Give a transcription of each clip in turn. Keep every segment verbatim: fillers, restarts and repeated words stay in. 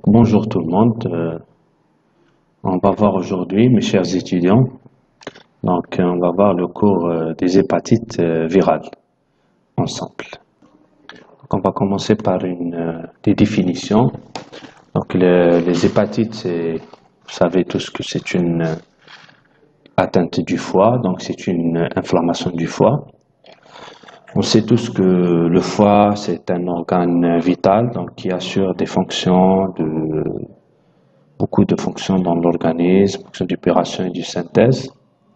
Bonjour tout le monde. Euh, on va voir aujourd'hui, mes chers étudiants, donc on va voir le cours euh, des hépatites euh, virales ensemble. Donc, on va commencer par une euh, des définitions. Donc le- les hépatites, c'est, vous savez tous que c'est une euh, atteinte du foie, donc c'est une euh, inflammation du foie. On sait tous que le foie, c'est un organe vital, donc qui assure des fonctions de beaucoup de fonctions dans l'organisme, fonctions d'épuration et de synthèse.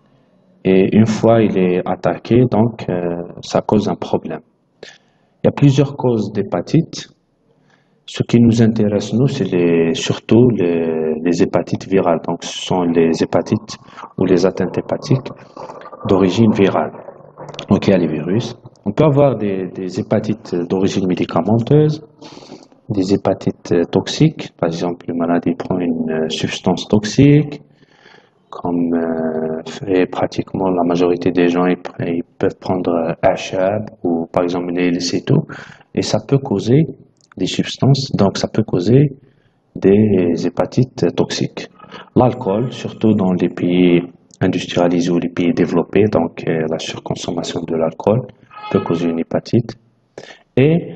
Et une fois il est attaqué, donc euh, ça cause un problème. Il y a plusieurs causes d'hépatite. Ce qui nous intéresse, nous, c'est les, surtout les, les hépatites virales. Donc, ce sont les hépatites ou les atteintes hépatiques d'origine virale. Donc, il y a les virus. On peut avoir des, des hépatites d'origine médicamenteuse, des hépatites toxiques. Par exemple, une maladie prend une substance toxique, comme euh, et pratiquement la majorité des gens ils, ils peuvent prendre H A B ou par exemple une L C tout, et ça peut causer des substances, donc ça peut causer des hépatites toxiques. L'alcool, surtout dans les pays industrialisés ou les pays développés, donc euh, la surconsommation de l'alcool peut causer une hépatite. Et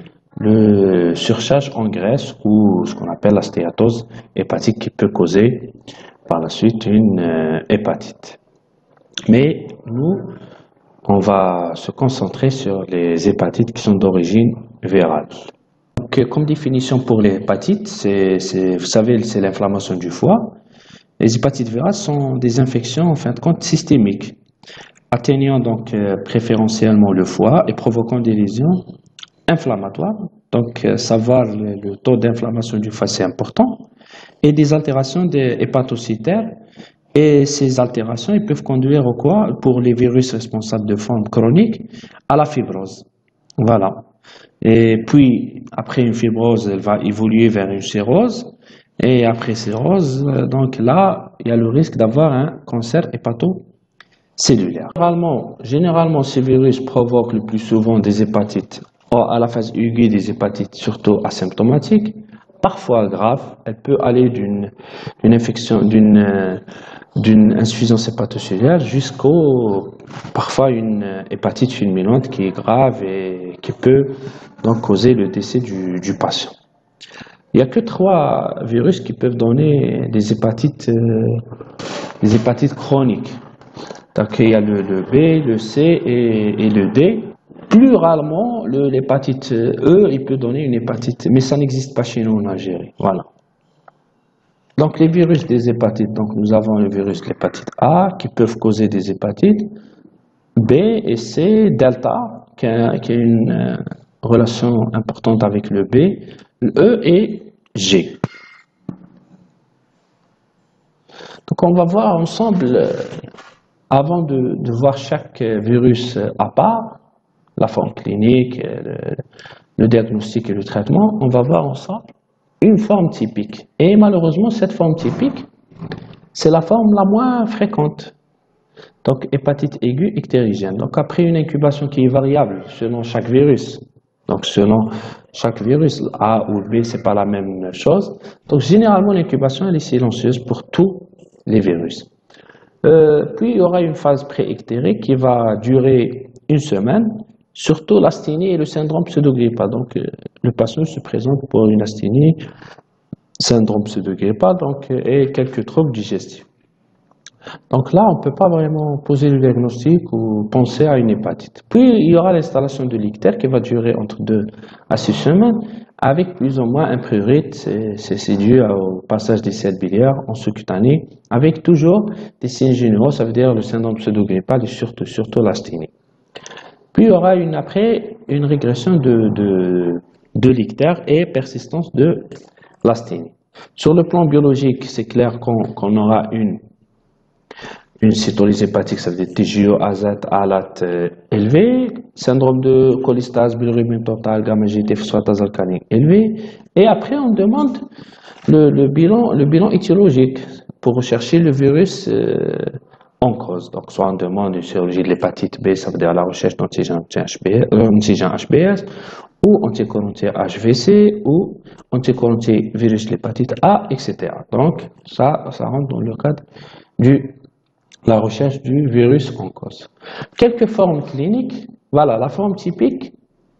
le surcharge en graisse ou ce qu'on appelle la stéatose hépatique qui peut causer par la suite une euh, hépatite. Mais nous, on va se concentrer sur les hépatites qui sont d'origine virale. Donc, euh, comme définition pour les hépatites, c'est, c'est, vous savez, c'est l'inflammation du foie. Les hépatites virales sont des infections en fin de compte systémiques, atteignant donc euh, préférentiellement le foie et provoquant des lésions inflammatoires. Donc, euh, savoir le, le taux d'inflammation du foie, c'est important. Et des altérations des hépatocytaires. Et ces altérations, ils peuvent conduire au quoi? Pour les virus responsables de forme chronique, à la fibrose. Voilà. Et puis, après une fibrose, elle va évoluer vers une cirrhose. Et après cirrhose, donc là, il y a le risque d'avoir un cancer hépatocellulaire. Généralement, généralement, ces virus provoquent le plus souvent des hépatites, à la phase aiguë des hépatites, surtout asymptomatiques. Parfois grave, elle peut aller d'une d'une infection, d'une euh, d'une insuffisance hépatocellulaire jusqu'au parfois une euh, hépatite fulminante qui est grave et qui peut donc causer le décès du, du patient. Il n'y a que trois virus qui peuvent donner des hépatites, euh, des hépatites chroniques. Donc il y a le, le B, le C et, et le D. Plus rarement, l'hépatite E, il peut donner une hépatite, mais ça n'existe pas chez nous en Algérie. Voilà. Donc, les virus des hépatites, donc nous avons le virus de l'hépatite A qui peuvent causer des hépatites, B et C, delta, qui a, qui a une euh, relation importante avec le B, le E et G. Donc, on va voir ensemble, euh, avant de, de voir chaque virus à part, la forme clinique, le, le diagnostic et le traitement, on va voir ensemble une forme typique. Et malheureusement, cette forme typique, c'est la forme la moins fréquente. Donc, hépatite aiguë ictérigène. Donc, après une incubation qui est variable selon chaque virus. Donc, selon chaque virus, A ou B, c'est pas la même chose. Donc, généralement, l'incubation, elle est silencieuse pour tous les virus. Euh, puis, il y aura une phase pré-ictérique qui va durer une semaine. Surtout l'asthénie et le syndrome pseudogrippal. Donc, euh, le patient se présente pour une asthénie, syndrome pseudogrippal, donc, euh, et quelques troubles digestifs. Donc là, on ne peut pas vraiment poser le diagnostic ou penser à une hépatite. Puis, il y aura l'installation de l'ictère qui va durer entre deux à six semaines, avec plus ou moins un prurite, c'est dû au passage des sels biliaires en sous-cutané, avec toujours des signes généraux, ça veut dire le syndrome pseudogrippal et surtout, surtout l'asthénie. Puis il y aura une, après une régression de, de, de l'ictère et persistance de l'asthénie. Sur le plan biologique, c'est clair qu'on qu'on aura une, une cytolyse hépatique, ça veut dire T G O, azate, alate euh, élevé, syndrome de cholestase, bilirubine totale, gamma-G T, phosphatase alcanique élevé. Et après, on demande le, le, bilan, le bilan étiologique pour rechercher le virus euh, en cause. Donc, soit on demande une chirurgie de l'hépatite B, ça veut dire la recherche d'antigène H B S, ou anticorps anti-H V C, ou anticorps anti-virus l'hépatite A, et cetera. Donc, ça, ça rentre dans le cadre de la recherche du virus en cause. Quelques formes cliniques, voilà, la forme typique,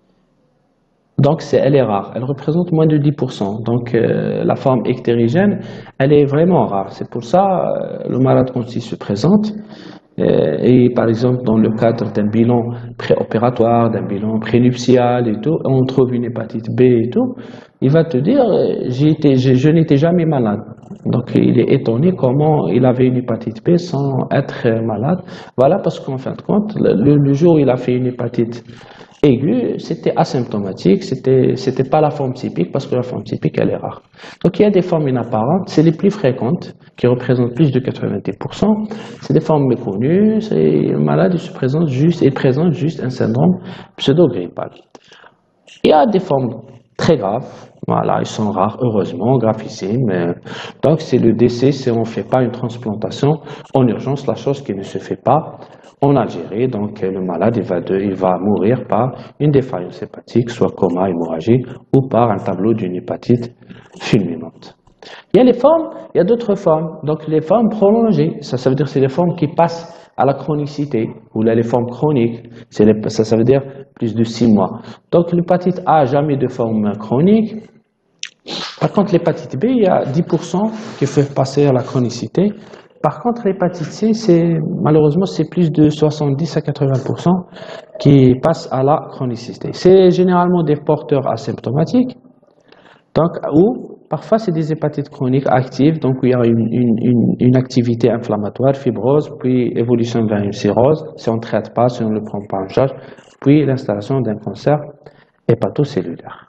donc c'est, elle est rare, elle représente moins de dix pour cent. Donc, euh, la forme ectérigène, elle est vraiment rare. C'est pour ça, euh, le malade quand il se présente, et par exemple, dans le cadre d'un bilan préopératoire, d'un bilan prénuptial et tout, on trouve une hépatite B et tout, il va te dire, j'ai été, je, je n'étais jamais malade. Donc, il est étonné comment il avait une hépatite B sans être malade. Voilà, parce qu'en fin de compte, le, le jour où il a fait une hépatite aiguë, c'était asymptomatique, c'était, c'était pas la forme typique, parce que la forme typique, elle est rare. Donc, il y a des formes inapparentes, c'est les plus fréquentes, qui représentent plus de quatre-vingt-dix pour cent. C'est des formes méconnues, c'est le malade, il se présente juste, il présente juste un syndrome pseudo-grippal. Il y a des formes très graves, voilà, ils sont rares, heureusement, gravissimes. Donc, c'est le décès si on ne fait pas une transplantation en urgence, la chose qui ne se fait pas en Algérie. Donc, le malade, il va, de, il va mourir par une défaillance hépatique, soit coma, hémorragie, ou par un tableau d'une hépatite fulminante. Il y a les formes, il y a d'autres formes. Donc, les formes prolongées, ça, ça veut dire que c'est les formes qui passent à la chronicité, ou là, les formes chroniques, les, ça, ça veut dire plus de six mois. Donc, l'hépatite A, jamais de forme chronique. Par contre, l'hépatite B, il y a dix pour cent qui peuvent passer à la chronicité. Par contre, l'hépatite C, c'est, malheureusement, c'est plus de soixante-dix à quatre-vingts pour cent qui passent à la chronicité. C'est généralement des porteurs asymptomatiques. Donc, ou parfois c'est des hépatites chroniques actives, donc il y a une, une, une, une activité inflammatoire, fibrose, puis évolution vers une cirrhose, si on ne traite pas, si on ne le prend pas en charge, puis l'installation d'un cancer hépatocellulaire.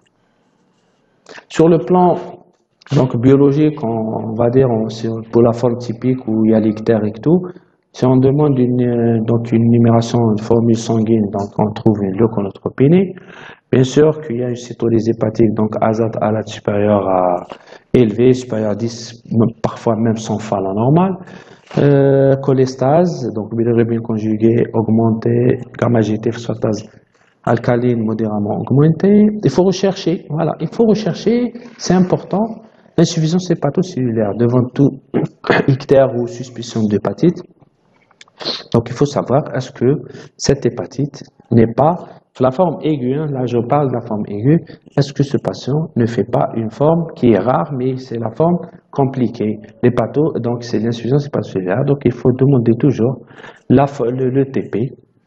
Sur le plan donc, biologique, on, on va dire, on, pour la forme typique où il y a l'ictère et tout, si on demande une, donc une numération de formule sanguine, donc on trouve une leuconotropénie. Bien sûr qu'il y a une cytolyse hépatique, donc azate alate supérieur à élevé, supérieur à dix, parfois même sans fois la normale. Euh, cholestase, donc bilirubine conjuguée augmentée, gamma-G T phosphatase alcaline modérément augmentée. Il faut rechercher, voilà, il faut rechercher, c'est important, l'insuffisance hépatocellulaire devant tout ictère ou suspicion d'hépatite. Donc, il faut savoir, est-ce que cette hépatite n'est pas, la forme aiguë, hein, là je parle de la forme aiguë, est-ce que ce patient ne fait pas une forme qui est rare, mais c'est la forme compliquée. L'hépato, donc c'est l'insuffisance hépatocellulaire, donc il faut demander toujours la, le, le T P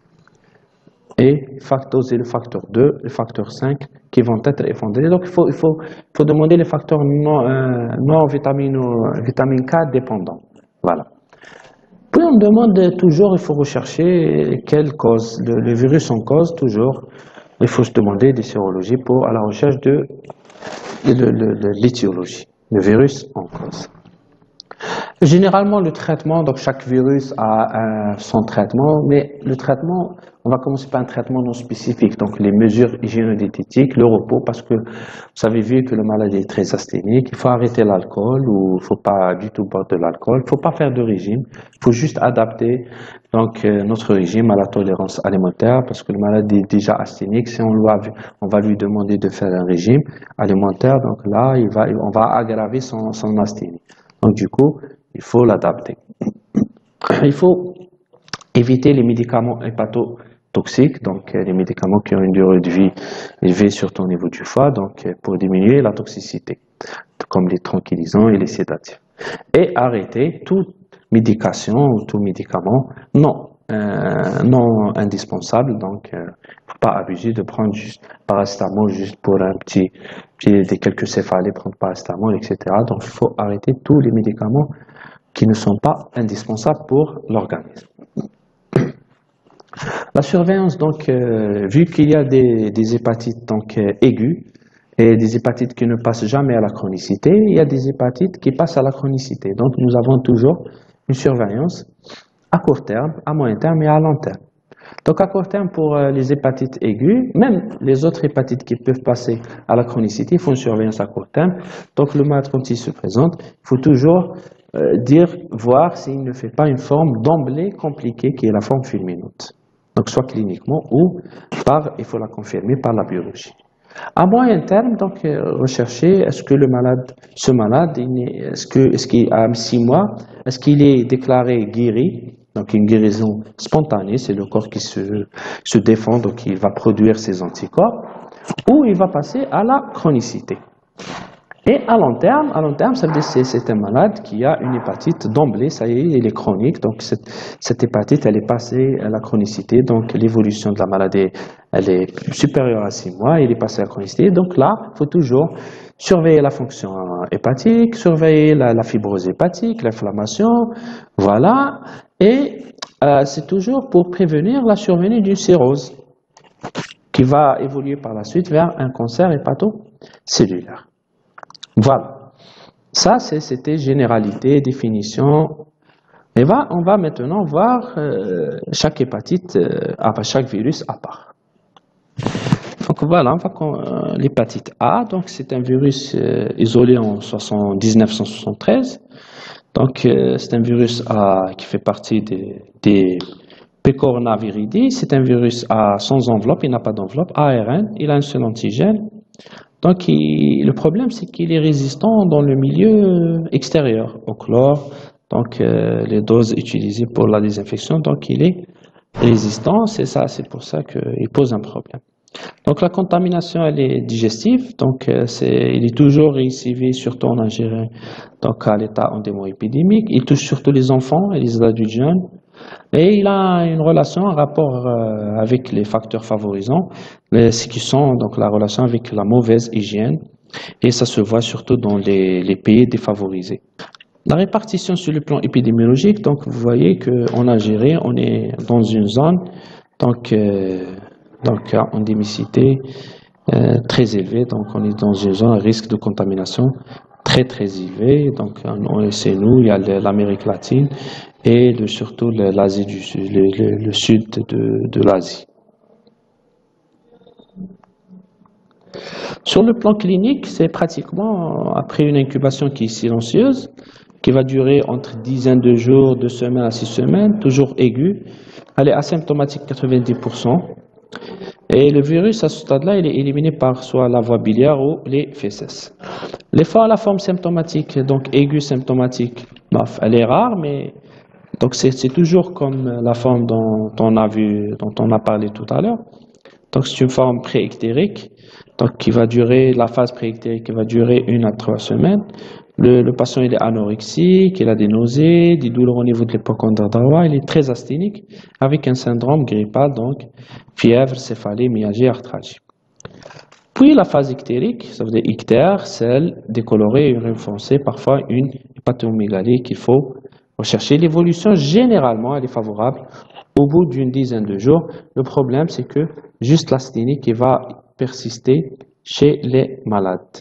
et facteur, le facteur deux, le facteur cinq qui vont être effondrés. Donc, il faut, il faut, il faut demander les facteurs non, euh, non vitamine, vitamine K dépendants. Voilà. Puis on demande toujours, il faut rechercher quelle cause, le, le virus en cause, toujours. Il faut se demander des sérologies pour, à la recherche de, de, de, de l'étiologie, le virus en cause. Généralement, le traitement, donc chaque virus a un, son traitement, mais le traitement, on va commencer par un traitement non spécifique, donc les mesures hygiéno-diététiques, le repos, parce que vous avez vu que le malade est très asthénique, il faut arrêter l'alcool, ou il ne faut pas du tout boire de l'alcool, il ne faut pas faire de régime, il faut juste adapter donc, euh, notre régime à la tolérance alimentaire, parce que le malade est déjà asthénique, si on, va, on va lui demander de faire un régime alimentaire, donc là, il va, on va aggraver son, son asthénie. Donc du coup, il faut l'adapter. Il faut éviter les médicaments hépatotoxiques, donc les médicaments qui ont une durée de vie élevée surtout au niveau du foie, donc pour diminuer la toxicité, comme les tranquillisants et les sédatifs. Et arrêter toute médication ou tout médicament non, euh, non indispensable, donc il euh, ne faut pas abuser de prendre juste paracétamol juste pour un petit, petit des quelques céphalées, prendre paracétamol, et cetera. Donc il faut arrêter tous les médicaments qui ne sont pas indispensables pour l'organisme. La surveillance, donc, euh, vu qu'il y a des, des hépatites donc, euh, aiguës et des hépatites qui ne passent jamais à la chronicité, il y a des hépatites qui passent à la chronicité. Donc, nous avons toujours une surveillance à court terme, à moyen terme et à long terme. Donc, à court terme, pour euh, les hépatites aiguës, même les autres hépatites qui peuvent passer à la chronicité, il faut une surveillance à court terme. Donc, le malade, quand il se présente, il faut toujours euh, dire, voir s'il ne fait pas une forme d'emblée compliquée qui est la forme fulminante. Donc, soit cliniquement ou par, il faut la confirmer par la biologie. À moyen terme, donc, euh, rechercher est-ce que le malade, ce malade, est-ce que, est-ce qu'il a six mois, est-ce qu'il est déclaré guéri, donc une guérison spontanée, c'est le corps qui se, se défend, donc il va produire ses anticorps, ou il va passer à la chronicité. Et à long terme, à long terme, ça veut dire que c'est un malade qui a une hépatite d'emblée, ça y est, il est chronique, donc cette, cette hépatite, elle est passée à la chronicité, donc l'évolution de la maladie, elle est supérieure à six mois, il est passé à la chronicité, donc là, il faut toujours surveiller la fonction hépatique, surveiller la, la fibrose hépatique, l'inflammation, voilà, et euh, c'est toujours pour prévenir la survenue d'une cirrhose, qui va évoluer par la suite vers un cancer hépatocellulaire. Voilà, ça c'était généralité, définition. Et va, on va maintenant voir euh, chaque hépatite, euh, ah, chaque virus à part. Donc voilà, euh, l'hépatite A, donc c'est un virus euh, isolé en mille neuf cent soixante-treize. Donc euh, c'est un virus A qui fait partie des, des Picornaviridae. C'est un virus A sans enveloppe, il n'a pas d'enveloppe, A R N, il a un seul antigène. Donc, il, le problème, c'est qu'il est résistant dans le milieu extérieur, au chlore, donc euh, les doses utilisées pour la désinfection, donc il est résistant, c'est ça, c'est pour ça qu'il pose un problème. Donc, la contamination, elle est digestive, donc euh, c'est, il est toujours récidivé, surtout en Algérie, donc à l'état endémo-épidémique. Il touche surtout les enfants et les adultes jeunes. Et il a une relation, un rapport euh, avec les facteurs favorisants, ce qui sont donc la relation avec la mauvaise hygiène, et ça se voit surtout dans les, les pays défavorisés. La répartition sur le plan épidémiologique, donc vous voyez qu'en Algérie, on est dans une zone donc, euh, donc à endémicité euh, très élevée, donc on est dans une zone à risque de contamination très très élevé, donc c'est nous, il y a l'Amérique latine et le, surtout l'Asie du Sud, le, le, le sud de, de l'Asie. Sur le plan clinique, c'est pratiquement après une incubation qui est silencieuse, qui va durer entre dizaines de jours, de semaines à six semaines, toujours aiguë. Elle est asymptomatique quatre-vingt-dix pour cent. Et le virus, à ce stade-là, il est éliminé par soit la voie biliaire ou les fesses. Les fois, la forme symptomatique, donc aiguë symptomatique, elle est rare, mais donc c'est toujours comme la forme dont on a vu, dont on a parlé tout à l'heure. Donc c'est une forme préictérique, donc qui va durer, la phase préictérique qui va durer une à trois semaines. Le, le patient il est anorexique, il a des nausées, des douleurs au niveau de l'hypocondre droit, il est très asthénique, avec un syndrome grippal, donc fièvre, céphalée, myalgie, arthralgie. Puis la phase ictérique, ça veut dire ictère, sel, décoloré, urine foncée, parfois une hépatomégalie qu'il faut rechercher. L'évolution, généralement, elle est favorable au bout d'une dizaine de jours. Le problème, c'est que juste l'asthénie qui va persister chez les malades.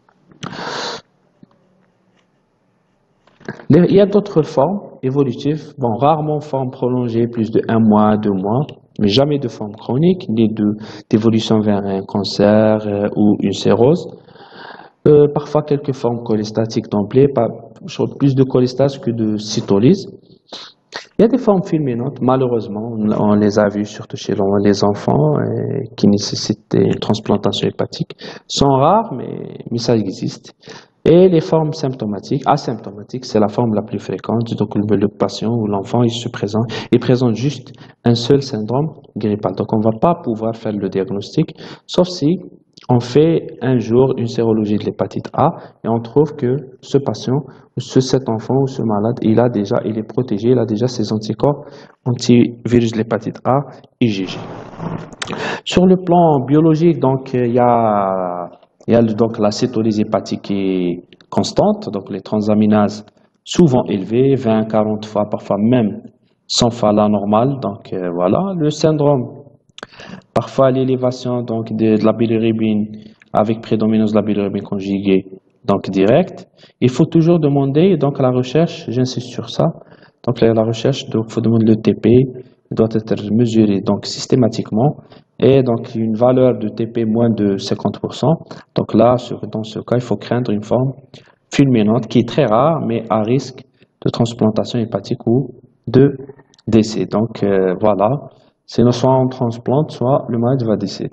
Il y a d'autres formes évolutives, bon, rarement formes prolongées, plus de un mois, deux mois, mais jamais de forme chronique, ni d'évolution vers un cancer euh, ou une cirrhose. Euh, parfois quelques formes cholestatiques d'emblée, plus de cholestase que de cytolyse. Il y a des formes fulminantes, malheureusement, on les a vues surtout chez les enfants euh, qui nécessitent une transplantation hépatique. Sont rares, mais, mais ça existe. Et les formes symptomatiques, asymptomatiques, c'est la forme la plus fréquente. Donc le patient ou l'enfant, il se présente, il présente juste un seul syndrome grippal. Donc on ne va pas pouvoir faire le diagnostic, sauf si on fait un jour une sérologie de l'hépatite A et on trouve que ce patient, ce, cet enfant ou ce malade, il a déjà, il est protégé, il a déjà ses anticorps antivirus de l'hépatite A, I G G. Sur le plan biologique, donc il y a Il y a donc la cytolyse hépatique qui est constante, donc les transaminases souvent élevées, vingt à quarante fois, parfois même cent fois la normale. Donc euh, voilà, le syndrome, parfois l'élévation donc de, de la bilirubine avec prédominance de la bilirubine conjuguée, donc directe. Il faut toujours demander donc la recherche, j'insiste sur ça. Donc la, la recherche, donc faut demander le T P, doit être mesuré donc systématiquement. Et donc une valeur de T P moins de cinquante pour cent. Donc là, sur, dans ce cas, il faut craindre une forme fulminante qui est très rare, mais à risque de transplantation hépatique ou de décès. Donc euh, voilà, c'est soit on transplante, soit le malade va décéder.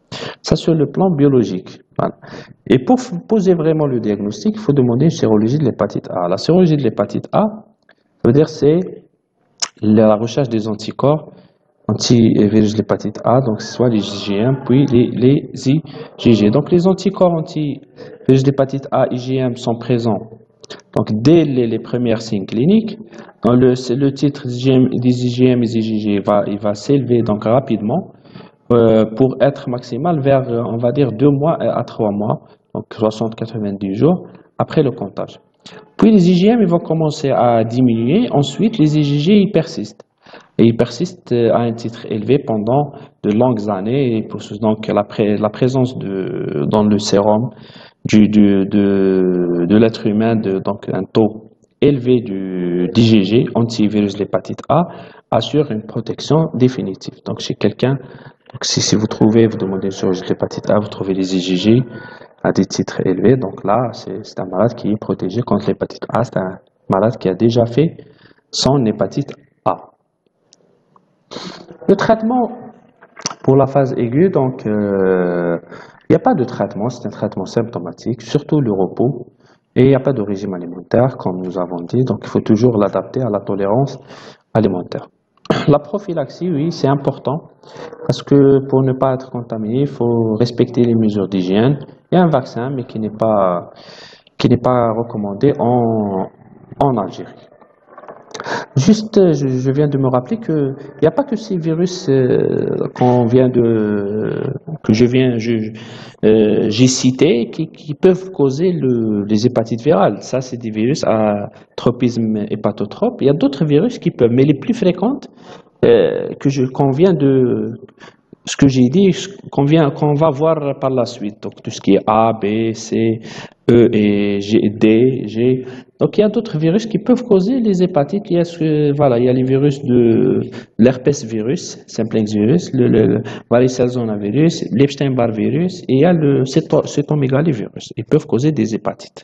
Ça sur le plan biologique. Voilà. Et pour poser vraiment le diagnostic, il faut demander une sérologie de l'hépatite A. La sérologie de l'hépatite A, ça veut dire c'est la recherche des anticorps anti-virus de l'hépatite A, donc soit les I G M, puis les, les I G G. Donc les anticorps anti-virus de l'hépatite A, I G M sont présents donc dès les, les premiers signes cliniques. Dans le, le titre des I G M et des I G G va, il va s'élever donc rapidement euh, pour être maximal vers, on va dire, deux mois à trois mois, donc soixante à quatre-vingt-dix jours après le comptage. Puis les I G M ils vont commencer à diminuer, ensuite les I G G ils persistent. Et ils persistent à un titre élevé pendant de longues années. Et pour, donc la, pré, la présence de, dans le sérum du, du, de, de l'être humain, de, donc un taux élevé du d'I G G, antivirus de l'hépatite A, assure une protection définitive. Donc chez quelqu'un, si, si vous trouvez, vous demandez sur l'hépatite A, vous trouvez les I G G à des titres élevés, donc là c'est un malade qui est protégé contre l'hépatite A, c'est un malade qui a déjà fait son hépatite A. Le traitement pour la phase aiguë, donc il euh, n'y a pas de traitement, c'est un traitement symptomatique, surtout le repos, et il n'y a pas de régime alimentaire, comme nous avons dit, donc il faut toujours l'adapter à la tolérance alimentaire. La prophylaxie, oui, c'est important, parce que pour ne pas être contaminé, il faut respecter les mesures d'hygiène. Il y a un vaccin, mais qui n'est pas, qui n'est pas recommandé en, en Algérie. Juste, je, je viens de me rappeler que il n'y a pas que ces virus euh, qu'on vient de, que je viens, je, euh, j'ai cités, qui, qui peuvent causer le, les hépatites virales. Ça, c'est des virus à tropisme hépatotrope. Il y a d'autres virus qui peuvent, mais les plus fréquentes euh, que je, qu'on vient de, ce que j'ai dit, qu'on vient, qu'on va voir par la suite. Donc tout ce qui est A, B, C, E et G, D, G. Donc il y a d'autres virus qui peuvent causer les hépatites. Il y a, ce, voilà, il y a les virus de l'herpès virus, simplex virus, le, le, le varicelle zoster virus, l'Epstein-Barr virus, et il y a le cytomégalovirus. Ils peuvent causer des hépatites.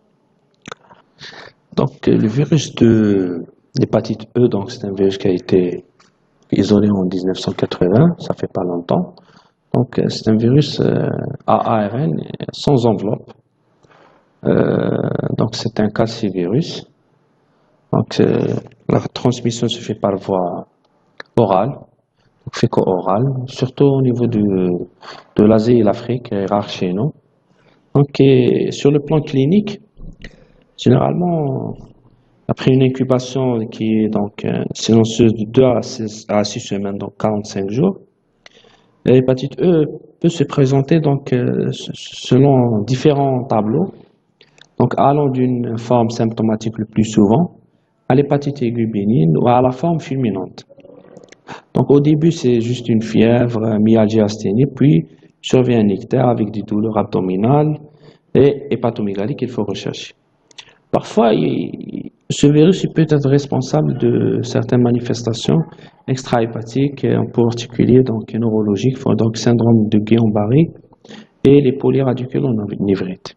Donc le virus de l'hépatite E, donc c'est un virus qui a été isolé en mille neuf cent quatre-vingts, ça fait pas longtemps. Donc c'est un virus euh, à A R N sans enveloppe. Euh, donc c'est un calcivirus. Donc euh, la transmission se fait par voie orale, donc féco-orale, surtout au niveau du, de l'Asie et l'Afrique, rare chez nous. Donc et sur le plan clinique, généralement après une incubation qui est donc euh, silencieuse de deux à six semaines, donc quarante-cinq jours, l'hépatite E peut se présenter donc euh, selon différents tableaux. Donc, allant d'une forme symptomatique le plus souvent à l'hépatite aiguë bénigne ou à la forme fulminante. Donc, au début, c'est juste une fièvre, myalgie, asthénie, puis survient un ictère avec des douleurs abdominales et hépatomégalie qu'il faut rechercher. Parfois, il, ce virus il peut être responsable de certaines manifestations extra-hépatiques, en particulier donc neurologiques, donc syndrome de Guillain-Barré et les polyradiculonivrites.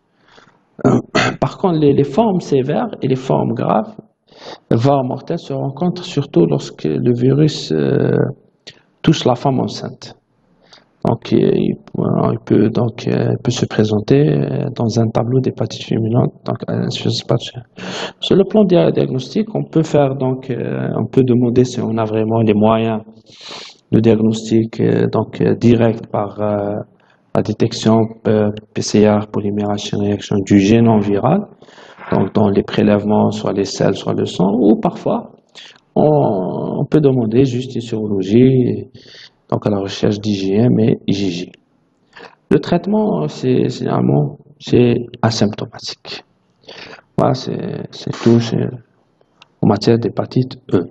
Par contre, les, les formes sévères et les formes graves, voire mortelles, se rencontrent surtout lorsque le virus euh, touche la femme enceinte. Donc, il, il, peut, donc, il peut se présenter dans un tableau d'hépatite fulminante. Donc, je sais pas, sur le plan diagnostic, on peut faire donc, on peut demander si on a vraiment les moyens de diagnostic donc direct par euh, la détection P C R, polymérase chaîne réaction du génome viral, donc dans les prélèvements, soit les selles, soit le sang, ou parfois on, on peut demander juste une sérologie, donc à la recherche d'I G M et I G G. Le traitement, c'est généralement c'est asymptomatique. Voilà, c'est tout en matière d'hépatite E.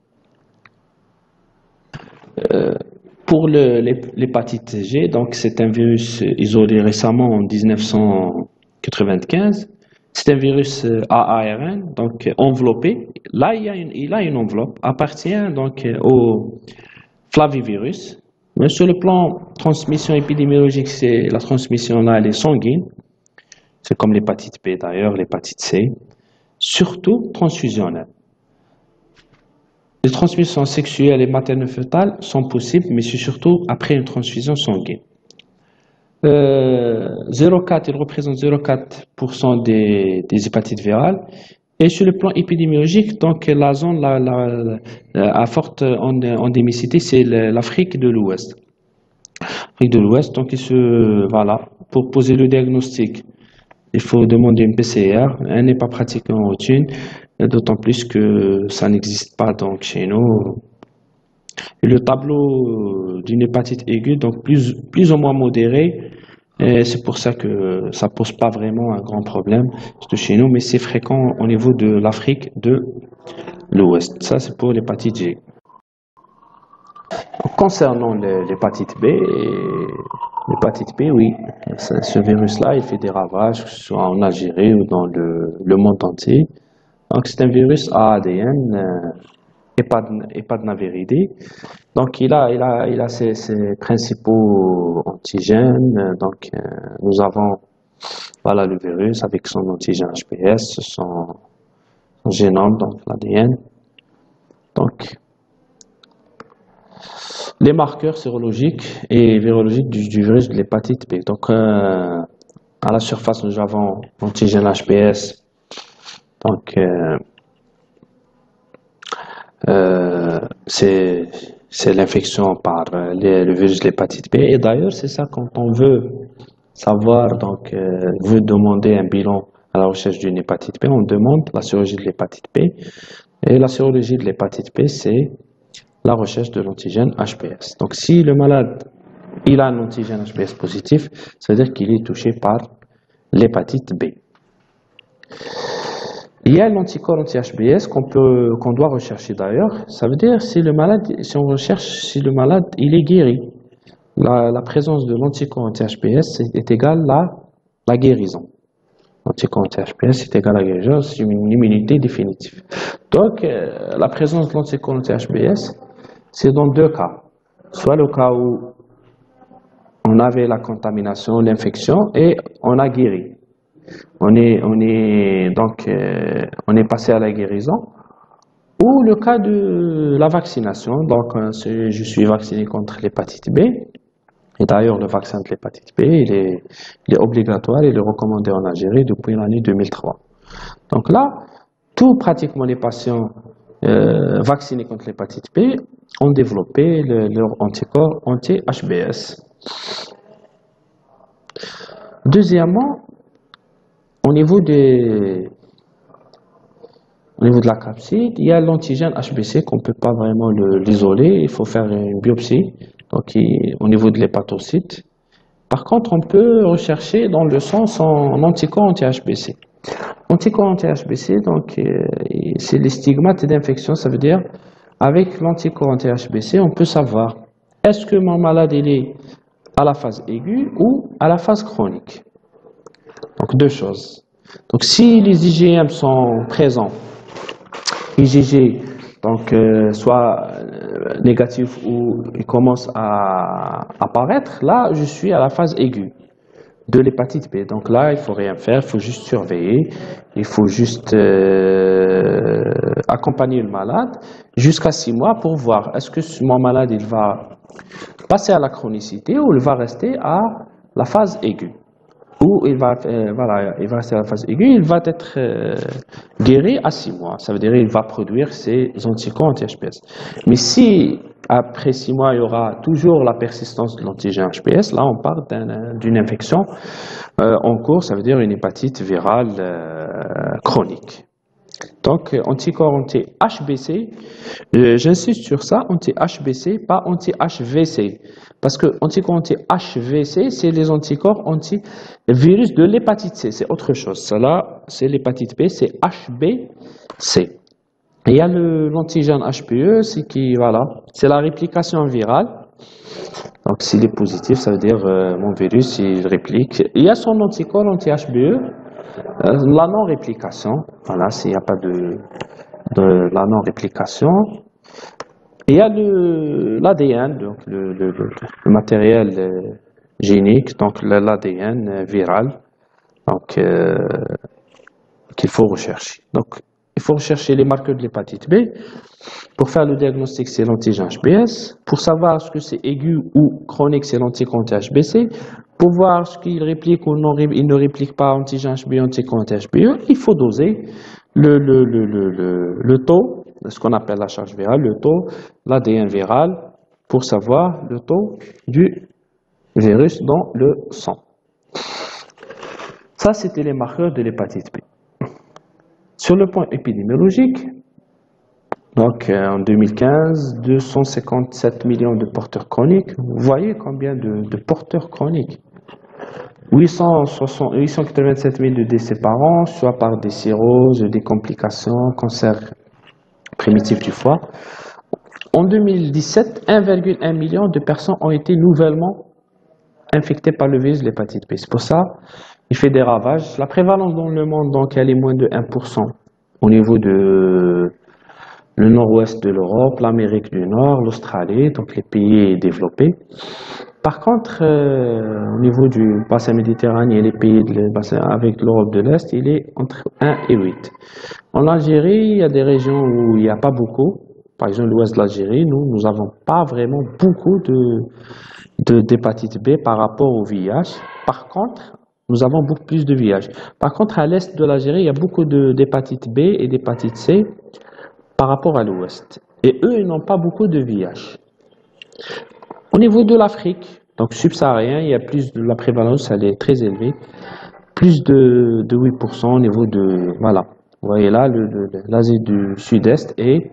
Euh, Pour l'hépatite G, donc c'est un virus isolé récemment en mille neuf cent quatre-vingt-quinze. C'est un virus à A R N, donc enveloppé. Là, il, y a une, il a une enveloppe, appartient donc au flavivirus. Mais sur le plan transmission épidémiologique, c'est la transmission là, elle est sanguine. C'est comme l'hépatite B d'ailleurs, l'hépatite C. Surtout transfusionnelle. Les transmissions sexuelles et materno-fœtales sont possibles, mais c'est surtout après une transfusion sanguine. Euh, zéro virgule quatre, il représente zéro virgule quatre pour cent des, des hépatites virales. Et sur le plan épidémiologique, donc la zone la, la, la, à forte endémicité, c'est l'Afrique de l'Ouest. Afrique de l'Ouest, donc il se, voilà, pour poser le diagnostic, il faut demander une P C R. Elle n'est pas pratiquée en routine, d'autant plus que ça n'existe pas donc chez nous. Et le tableau d'une hépatite aiguë, donc plus, plus ou moins modéré, et c'est pour ça que ça pose pas vraiment un grand problème chez nous, mais c'est fréquent au niveau de l'Afrique de l'Ouest. Ça, c'est pour l'hépatite G. Concernant l'hépatite B, l'hépatite B, oui, ce virus-là, il fait des ravages, que ce soit en Algérie ou dans le, le monde entier. Donc, c'est un virus à A D N, euh, hépadnaviridé. Donc, il a, il a, il a ses, ses principaux antigènes. Donc, euh, nous avons, voilà, le virus avec son antigène H P S, son, son génome, donc l'A D N. Donc, les marqueurs sérologiques et virologiques du, du virus de l'hépatite B. Donc, euh, à la surface, nous avons l'antigène H P S. Donc, euh, euh, c'est l'infection par les, le virus de l'hépatite B. Et d'ailleurs, c'est ça quand on veut savoir, donc, euh, veut demander un bilan à la recherche d'une hépatite B, on demande la sérologie de l'hépatite B. Et la sérologie de l'hépatite B, c'est la recherche de l'antigène H P S. Donc, si le malade il a un antigène H P S positif, ça veut dire qu'il est touché par l'hépatite B. Il y a l'anticorps anti-H B S qu'on peut, qu'on doit rechercher d'ailleurs. Ça veut dire si le malade, si on recherche si le malade il est guéri. La, la présence de l'anticorps anti-H B S est, est égale à la guérison. L'anticorps anti-H B S est égal à la guérison, c'est une immunité définitive. Donc, euh, la présence de l'anticorps anti-H B S, c'est dans deux cas. Soit le cas où on avait la contamination, l'infection, et on a guéri. On est, on est donc, euh, on est passé à la guérison. Ou le cas de la vaccination. Donc, euh, je suis vacciné contre l'hépatite B. Et d'ailleurs, le vaccin de l'hépatite B, il est, il est obligatoire et il est recommandé en Algérie depuis l'année deux mille trois. Donc là, tous pratiquement les patients euh, vaccinés contre l'hépatite B ont développé le, leur anticorps anti-H B S. Deuxièmement, au niveau, des, au niveau de la capside, il y a l'antigène H B C qu'on ne peut pas vraiment l'isoler, il faut faire une biopsie, donc il, au niveau de l'hépatocyte. Par contre, on peut rechercher dans le sang son anticorps anti-H B C. Anticorps anti-H B C, donc c'est les stigmates d'infection, ça veut dire avec l'anticorps anti-H B C, on peut savoir est-ce que mon malade il est à la phase aiguë ou à la phase chronique. Donc deux choses. Donc si les I G M sont présents, I G G donc euh, soit euh, négatif ou ils commencent à apparaître, là je suis à la phase aiguë de l'hépatite B. Donc là il faut rien faire, il faut juste surveiller, il faut juste euh, accompagner le malade jusqu'à six mois pour voir est-ce que mon malade il va passer à la chronicité ou il va rester à la phase aiguë. Ou il va, euh, voilà, il va rester à la phase aiguë, il va être euh, guéri à six mois. Ça veut dire qu'il va produire ses anticorps anti-H P S. Mais si après six mois, il y aura toujours la persistance de l'antigène H P S, là on parle d'une un, infection euh, en cours, ça veut dire une hépatite virale euh, chronique. Donc, anticorps anti-H B C, euh, j'insiste sur ça, anti-H B C, pas anti-H V C. Parce que anticorps anti-H V C, c'est les anticorps anti-virus de l'hépatite C, c'est autre chose. Ça là, c'est l'hépatite B, c'est H B C. Et il y a l'antigène H P E, c'est qui, voilà, c'est la réplication virale. Donc, s'il est positif, ça veut dire euh, mon virus, il réplique. Il y a son anticorps anti-H B E. Euh, la non-réplication, voilà, s'il n'y a pas de, de la non-réplication. Il y a l'A D N, donc le, le, le, le matériel euh, génique, donc l'A D N euh, viral, donc euh, qu'il faut rechercher. Donc, il faut rechercher les marqueurs de l'hépatite B. Pour faire le diagnostic, c'est l'antigène H B S. Pour savoir ce que c'est aigu ou chronique, c'est l'anticorps H B C. Pour voir ce qu'il réplique ou non, il ne réplique pas antigène H B, anticorps H B E, il faut doser le, le, le, le, le, le taux, ce qu'on appelle la charge virale, le taux, l'A D N viral, pour savoir le taux du virus dans le sang. Ça, c'était les marqueurs de l'hépatite B. Sur le point épidémiologique, donc euh, en deux mille quinze, deux cent cinquante-sept millions de porteurs chroniques. Vous voyez combien de, de porteurs chroniques? huit cent quatre-vingt-sept mille de décès par an, soit par des cirrhoses, des complications, cancer primitif du foie. En deux mille dix-sept, un virgule un million de personnes ont été nouvellement infectées par le virus de l'hépatite B. C'est pour ça il fait des ravages. La prévalence dans le monde, donc, elle est moins de un pour cent au niveau de le nord-ouest de l'Europe, l'Amérique du Nord, l'Australie, donc les pays développés. Par contre, euh, au niveau du bassin méditerranéen et les pays de bassin avec l'Europe de l'Est, il est entre un et huit. En Algérie, il y a des régions où il n'y a pas beaucoup. Par exemple, l'ouest de l'Algérie, nous, nous n'avons pas vraiment beaucoup de d'hépatite B par rapport au V I H. Par contre, nous avons beaucoup plus de V I H. Par contre, à l'est de l'Algérie, il y a beaucoup d'hépatite B et d'hépatite C par rapport à l'ouest. Et eux, ils n'ont pas beaucoup de V I H. Au niveau de l'Afrique, donc subsaharien, il y a plus de la prévalence, elle est très élevée. Plus de, de huit pour cent au niveau de, voilà. Vous voyez là, l'Asie du Sud-Est et,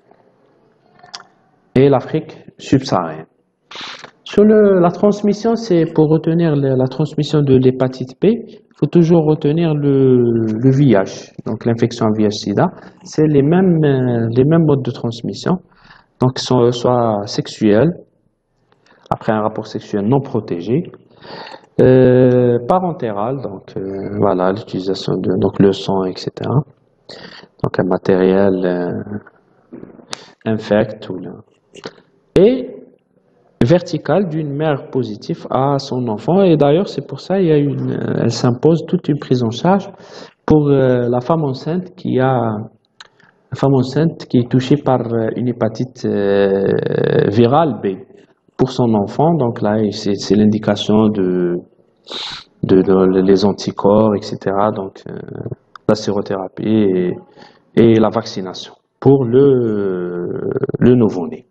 et l'Afrique subsaharienne. Sur le, la transmission, c'est pour retenir la, la transmission de l'hépatite B, il faut toujours retenir le, le V I H, donc l'infection V I H-Sida. C'est les mêmes, les mêmes modes de transmission, donc sont, soit sexuels, après un rapport sexuel non protégé, euh, parentéral, donc euh, voilà, l'utilisation de donc le sang, et cetera. Donc un matériel euh, infect, ou là. Et verticale d'une mère positive à son enfant. Et d'ailleurs, c'est pour ça il y a une, elle s'impose toute une prise en charge pour euh, la femme enceinte qui a la femme enceinte qui est touchée par une hépatite euh, virale B pour son enfant. Donc là, c'est l'indication de, de, de les anticorps, et cetera. Donc euh, la sérothérapie et, et la vaccination pour le le nouveau-né.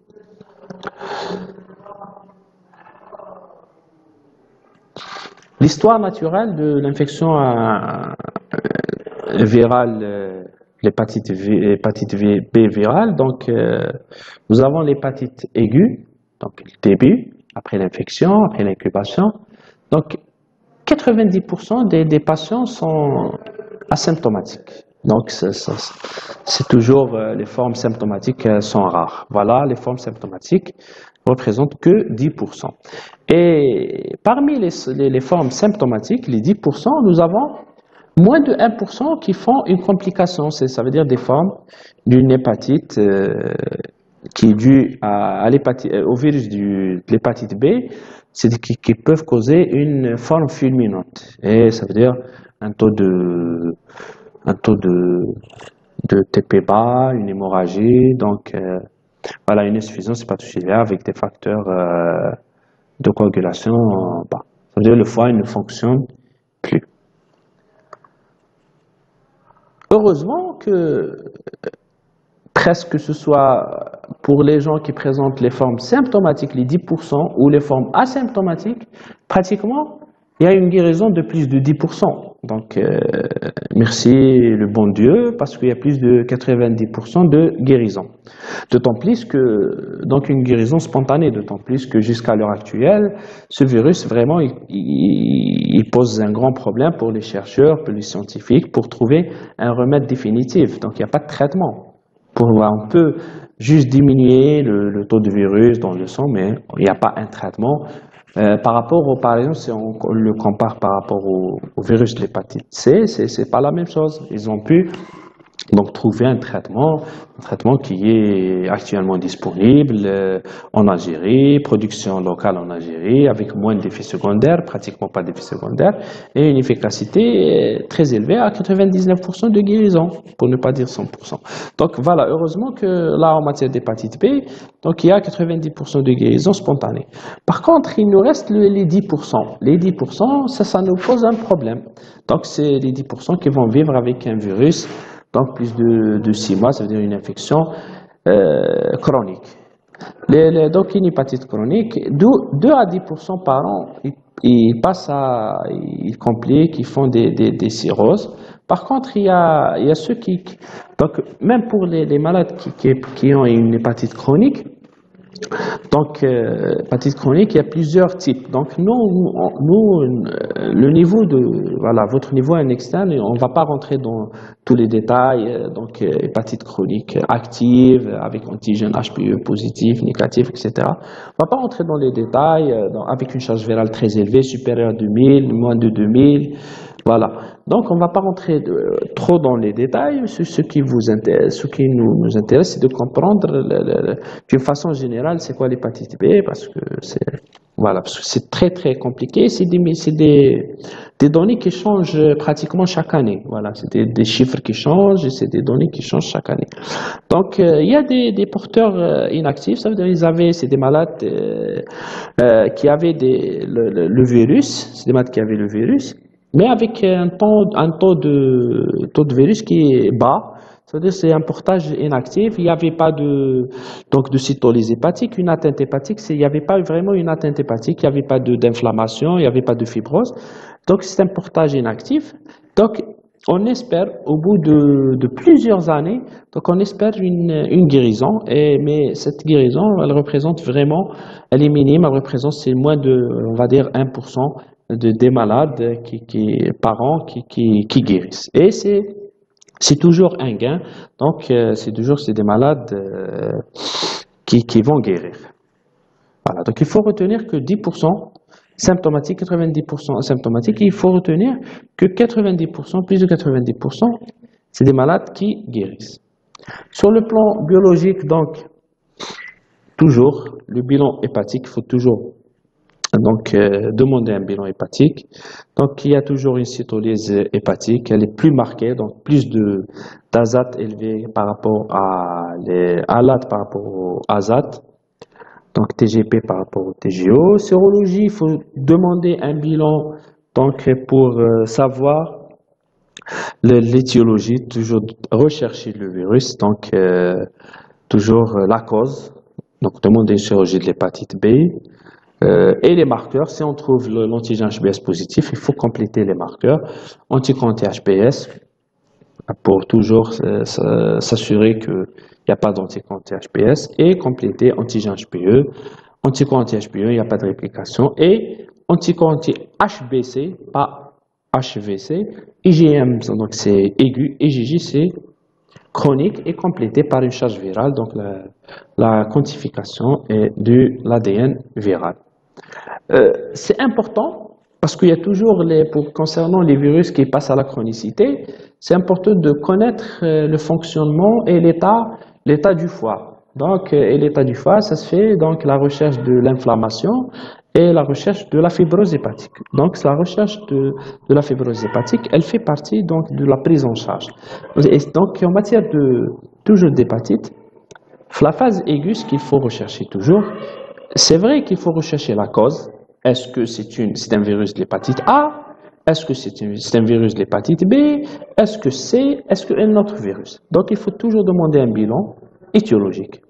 L'histoire naturelle de l'infection virale, euh, l'hépatite B virale, donc euh, nous avons l'hépatite aiguë, donc le début, après l'infection, après l'incubation. Donc quatre-vingt-dix pour cent des, des patients sont asymptomatiques. Donc c'est toujours euh, les formes symptomatiques euh, sont rares. Voilà, les formes symptomatiques représentent que dix pour cent. Et parmi les, les, les formes symptomatiques, les dix pour cent, nous avons moins de un pour cent qui font une complication. Ça veut dire des formes d'une hépatite euh, qui est due à, à au virus du, de l'hépatite B, qui, qui peuvent causer une forme fulminante. Et ça veut dire un taux de, un taux de, de T P bas, une hémorragie, donc euh, voilà, une insuffisance hépatocellulaire avec des facteurs euh, de coagulation bas. Ça veut dire que le foie il ne fonctionne plus. Heureusement que presque que ce soit pour les gens qui présentent les formes symptomatiques, les dix pour cent, ou les formes asymptomatiques, pratiquement, il y a une guérison de plus de dix pour cent. Donc, euh, merci le bon Dieu, parce qu'il y a plus de quatre-vingt-dix pour cent de guérison. D'autant plus que, donc une guérison spontanée, d'autant plus que jusqu'à l'heure actuelle, ce virus, vraiment, il, il, il pose un grand problème pour les chercheurs, pour les scientifiques, pour trouver un remède définitif. Donc, il n'y a pas de traitement. Pour, on peut juste diminuer le, le taux de virus dans le sang, mais il n'y a pas un traitement. Euh, par rapport au, par exemple, si on, on le compare par rapport au, au virus de l'hépatite C, c'est pas la même chose. Ils ont pu Donc, trouver un traitement, un traitement qui est actuellement disponible euh, en Algérie, production locale en Algérie, avec moins d'effets secondaires, pratiquement pas d'effets secondaires, et une efficacité très élevée à quatre-vingt-dix-neuf pour cent de guérison, pour ne pas dire cent pour cent. Donc, voilà, heureusement que là, en matière d'hépatite B, donc il y a quatre-vingt-dix pour cent de guérison spontanée. Par contre, il nous reste le, les dix pour cent. Les dix pour cent, ça, ça nous pose un problème. Donc, c'est les dix pour cent qui vont vivre avec un virus. Donc, plus de, de six mois, ça veut dire une infection euh, chronique. Les, les, donc, une hépatite chronique, deux à dix pour cent par an, ils, ils passent à, ils compliquent, ils font des, des, des cirrhoses. Par contre, il y a, il y a ceux qui, donc, même pour les, les malades qui, qui, qui ont une hépatite chronique, donc, euh, hépatite chronique, il y a plusieurs types. Donc, nous, on, nous, le niveau de, voilà, votre niveau est externe, on ne va pas rentrer dans tous les détails. Donc, euh, hépatite chronique active, avec antigène H P E positif, négatif, et cetera. On ne va pas rentrer dans les détails, euh, dans, avec une charge virale très élevée, supérieure à deux mille, moins de deux mille. Voilà. Donc, on ne va pas rentrer de, trop dans les détails. Ce, ce qui vous intéresse, ce qui nous, nous intéresse, c'est de comprendre d'une façon générale c'est quoi l'hépatite B, parce que c'est voilà, parce que c'est très très compliqué. C'est des, c'est des, des données qui changent pratiquement chaque année. Voilà, c'est des, des chiffres qui changent et c'est des données qui changent chaque année. Donc, euh, il y a des, des porteurs euh, inactifs. Ça veut dire qu'ils avaient, c'est des malades euh, euh, qui avaient des, le, le, le virus. C'est des malades qui avaient le virus, mais avec un taux, un taux de, taux de virus qui est bas. C'est-à-dire c'est un portage inactif, il n'y avait pas de, donc de cytolyse hépatique, une atteinte hépatique, il n'y avait pas vraiment une atteinte hépatique, il n'y avait pas d'inflammation, il n'y avait pas de fibrose. Donc c'est un portage inactif. Donc on espère au bout de, de plusieurs années, donc on espère une, une guérison, et, mais cette guérison, elle représente vraiment, elle est minime, elle représente c'est moins de, on va dire un pour cent de, des malades qui, qui, par an qui, qui, qui guérissent. Et c'est C'est toujours un gain, donc euh, c'est toujours c'est des malades euh, qui, qui vont guérir. Voilà, donc il faut retenir que dix pour cent symptomatiques, quatre-vingt-dix pour cent asymptomatiques, et il faut retenir que quatre-vingt-dix pour cent, plus de quatre-vingt-dix pour cent, c'est des malades qui guérissent. Sur le plan biologique, donc, toujours, le bilan hépatique, il faut toujours donc euh, demander un bilan hépatique. Donc il y a toujours une cytolyse hépatique, elle est plus marquée, donc plus de d'azate élevé par rapport à les alate par rapport au azate, donc T G P par rapport au T G O. Sérologie, il faut demander un bilan donc pour euh, savoir l'étiologie, toujours rechercher le virus, donc euh, toujours la cause, donc demander une chirurgie de l'hépatite B. Euh, et les marqueurs, si on trouve l'antigène H B S positif, il faut compléter les marqueurs. Anticorps anti-H B S, pour toujours euh, s'assurer qu'il n'y a pas d'anticorps anti-H B S, et compléter antigène H P E. Anticorps anti-H P E, il n'y a pas de réplication, et anticorps anti-H B C, pas H V C, I G M, donc c'est aigu, et I G G, c'est chronique, et complété par une charge virale, donc la, la quantification de l'A D N viral. Euh, c'est important parce qu'il y a toujours, les, pour, concernant les virus qui passent à la chronicité, c'est important de connaître euh, le fonctionnement et l'état l'état du foie. Donc, euh, et l'état du foie, ça se fait donc la recherche de l'inflammation et la recherche de la fibrose hépatique. Donc, la recherche de, de la fibrose hépatique, elle fait partie donc de la prise en charge. Et donc, en matière de toujours d'hépatite, la phase aiguë, ce qu'il faut rechercher toujours, c'est vrai qu'il faut rechercher la cause. Est-ce que c'est une, c'est un virus de l'hépatite A? Est-ce que c'est un, un virus de l'hépatite B? Est-ce que c'est, est-ce que un autre virus? Donc, il faut toujours demander un bilan étiologique.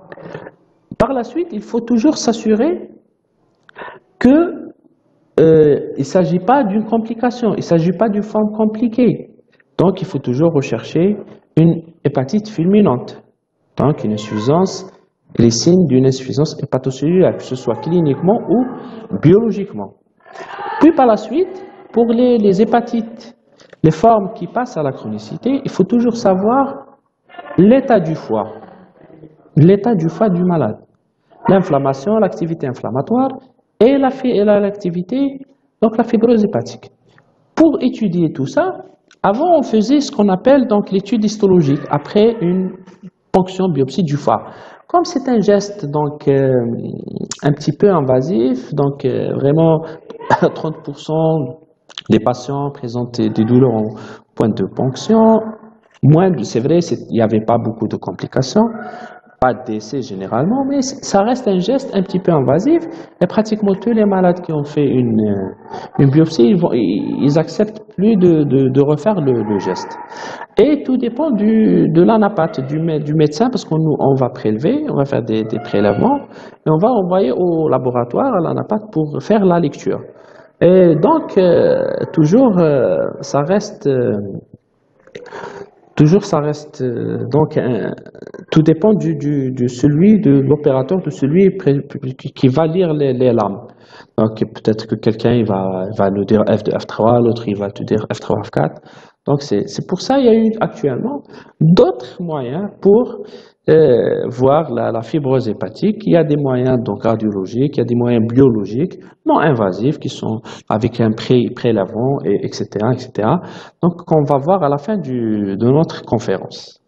Par la suite, il faut toujours s'assurer que euh, il ne s'agit pas d'une complication, il ne s'agit pas d'une forme compliquée. Donc, il faut toujours rechercher une hépatite fulminante. Donc, une insuffisance, les signes d'une insuffisance hépatocellulaire, que ce soit cliniquement ou biologiquement. Puis par la suite, pour les, les hépatites, les formes qui passent à la chronicité, il faut toujours savoir l'état du foie, l'état du foie du malade, l'inflammation, l'activité inflammatoire et l'activité, donc la fibrose hépatique. Pour étudier tout ça, Avant, on faisait ce qu'on appelle donc l'étude histologique après une ponction biopsie du foie. Comme c'est un geste donc euh, un petit peu invasif, donc euh, vraiment trente pour cent des patients présentent des douleurs en point de ponction. Moins, c'est vrai, il n'y avait pas beaucoup de complications, pas de décès généralement, mais ça reste un geste un petit peu invasif. Et pratiquement tous les malades qui ont fait une, une biopsie, ils, vont, ils acceptent plus de, de, de refaire le, le geste. Et tout dépend du, de l'anapathe, du, du médecin, parce qu'on on va prélever, on va faire des, des prélèvements, et on va envoyer au laboratoire, à l'anapathe, pour faire la lecture. Et donc, euh, toujours, euh, ça reste... Euh, Toujours, ça reste euh, donc un, tout dépend du, du, de celui de l'opérateur, de celui qui, qui va lire les, les lames. Donc peut-être que quelqu'un il va, il va nous dire F deux, F trois, l'autre il va te dire F trois, F quatre. Donc c'est c'est pour ça qu'il y a eu actuellement d'autres moyens pour euh, voir la, la fibrose hépatique. Il y a des moyens donc radiologiques, il y a des moyens biologiques non invasifs qui sont avec un pré, prélèvement et etc etc. Donc qu'on va voir à la fin du, de notre conférence.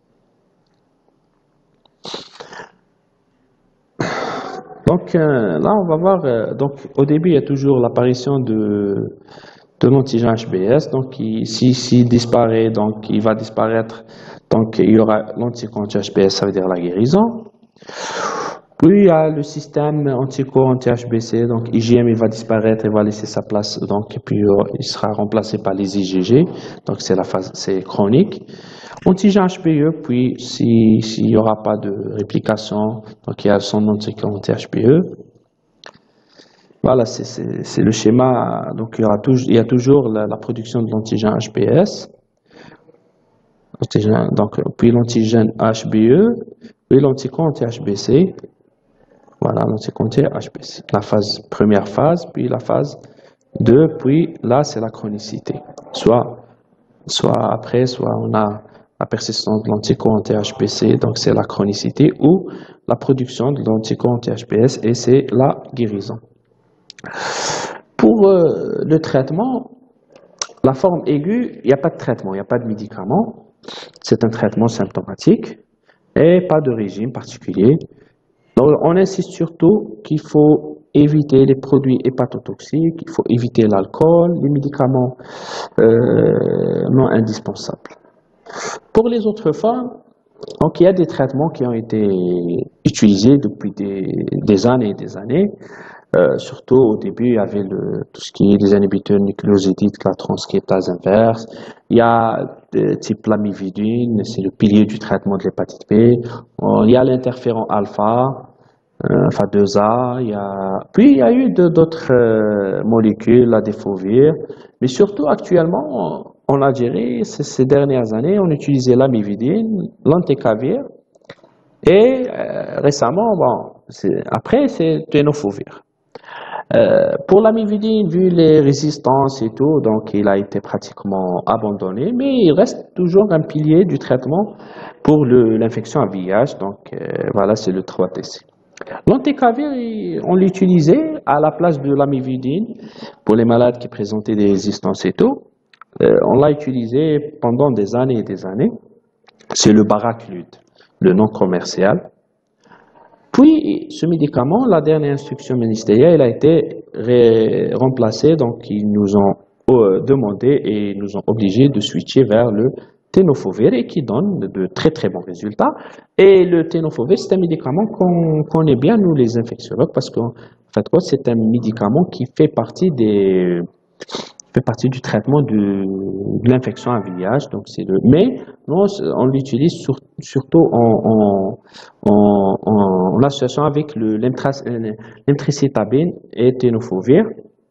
Donc euh, là on va voir euh, donc au début il y a toujours l'apparition de de l'antigène H B S, donc il, si s'il disparaît, donc il va disparaître, donc il y aura l'anticorps anti-H B S, ça veut dire la guérison. Puis il y a le système anticorps anti-H B C, donc I G M il va disparaître, il va laisser sa place, donc et puis euh, il sera remplacé par les I G G, donc c'est la phase, c'est chronique. Antigène H B E, puis si s'il n'y aura pas de réplication, donc il y a son anticorps anti-H B E. Voilà, c'est le schéma. Donc, il y, aura toujours, il y a toujours la, la production de l'antigène H B S, donc, puis l'antigène H B E, puis l'anticorps anti-H B C. Voilà, l'anticorps anti-H B C. La phase, première phase, puis la phase deux, puis là, c'est la chronicité. Soit, soit après, soit on a la persistance de l'anticorps anti-H B C, donc c'est la chronicité, ou la production de l'anticorps anti-H B S, et c'est la guérison. Pour euh, le traitement, la forme aiguë, il n'y a pas de traitement, il n'y a pas de médicament. C'est un traitement symptomatique et pas de régime particulier. Donc, on insiste surtout qu'il faut éviter les produits hépatotoxiques, il faut éviter l'alcool, les médicaments euh, non indispensables. Pour les autres formes, donc il y a des traitements qui ont été utilisés depuis des, des années et des années. Euh, surtout au début, il y avait le, tout ce qui est des inhibiteurs nucléosidiques, la transcriptase inverse. Il y a de type lamivudine, c'est le pilier du traitement de l'hépatite B. Euh, il y a l'interféron alpha, euh, alpha deux A. Il y a, puis il y a eu d'autres euh, molécules, la défovir. Mais surtout actuellement, en Algérie, ces dernières années, on utilisait l'amivudine, l'entecavir. Et euh, récemment, bon, après, c'est tenofovir. Euh, pour l'amivudine, vu les résistances et tout, donc il a été pratiquement abandonné, mais il reste toujours un pilier du traitement pour l'infection à V I H, donc euh, voilà, c'est le trois T C. L'entecavir, on l'utilisait à la place de l'amivudine pour les malades qui présentaient des résistances et tout. Euh, on l'a utilisé pendant des années et des années. C'est le Baraclude, le nom commercial. Puis, ce médicament, la dernière instruction ministérielle, a été remplacé, donc ils nous ont euh, demandé et nous ont obligés de switcher vers le tenofovir et qui donne de très très bons résultats. Et le tenofovir, c'est un médicament qu'on connaît bien, nous les infectiologues, parce qu'en fait, c'est un médicament qui fait partie des... fait partie du traitement de, de l'infection à V I H, donc c'est le. Mais non, on l'utilise sur, surtout en, en, en, en, en association avec l'emtricitabine et tenofovir.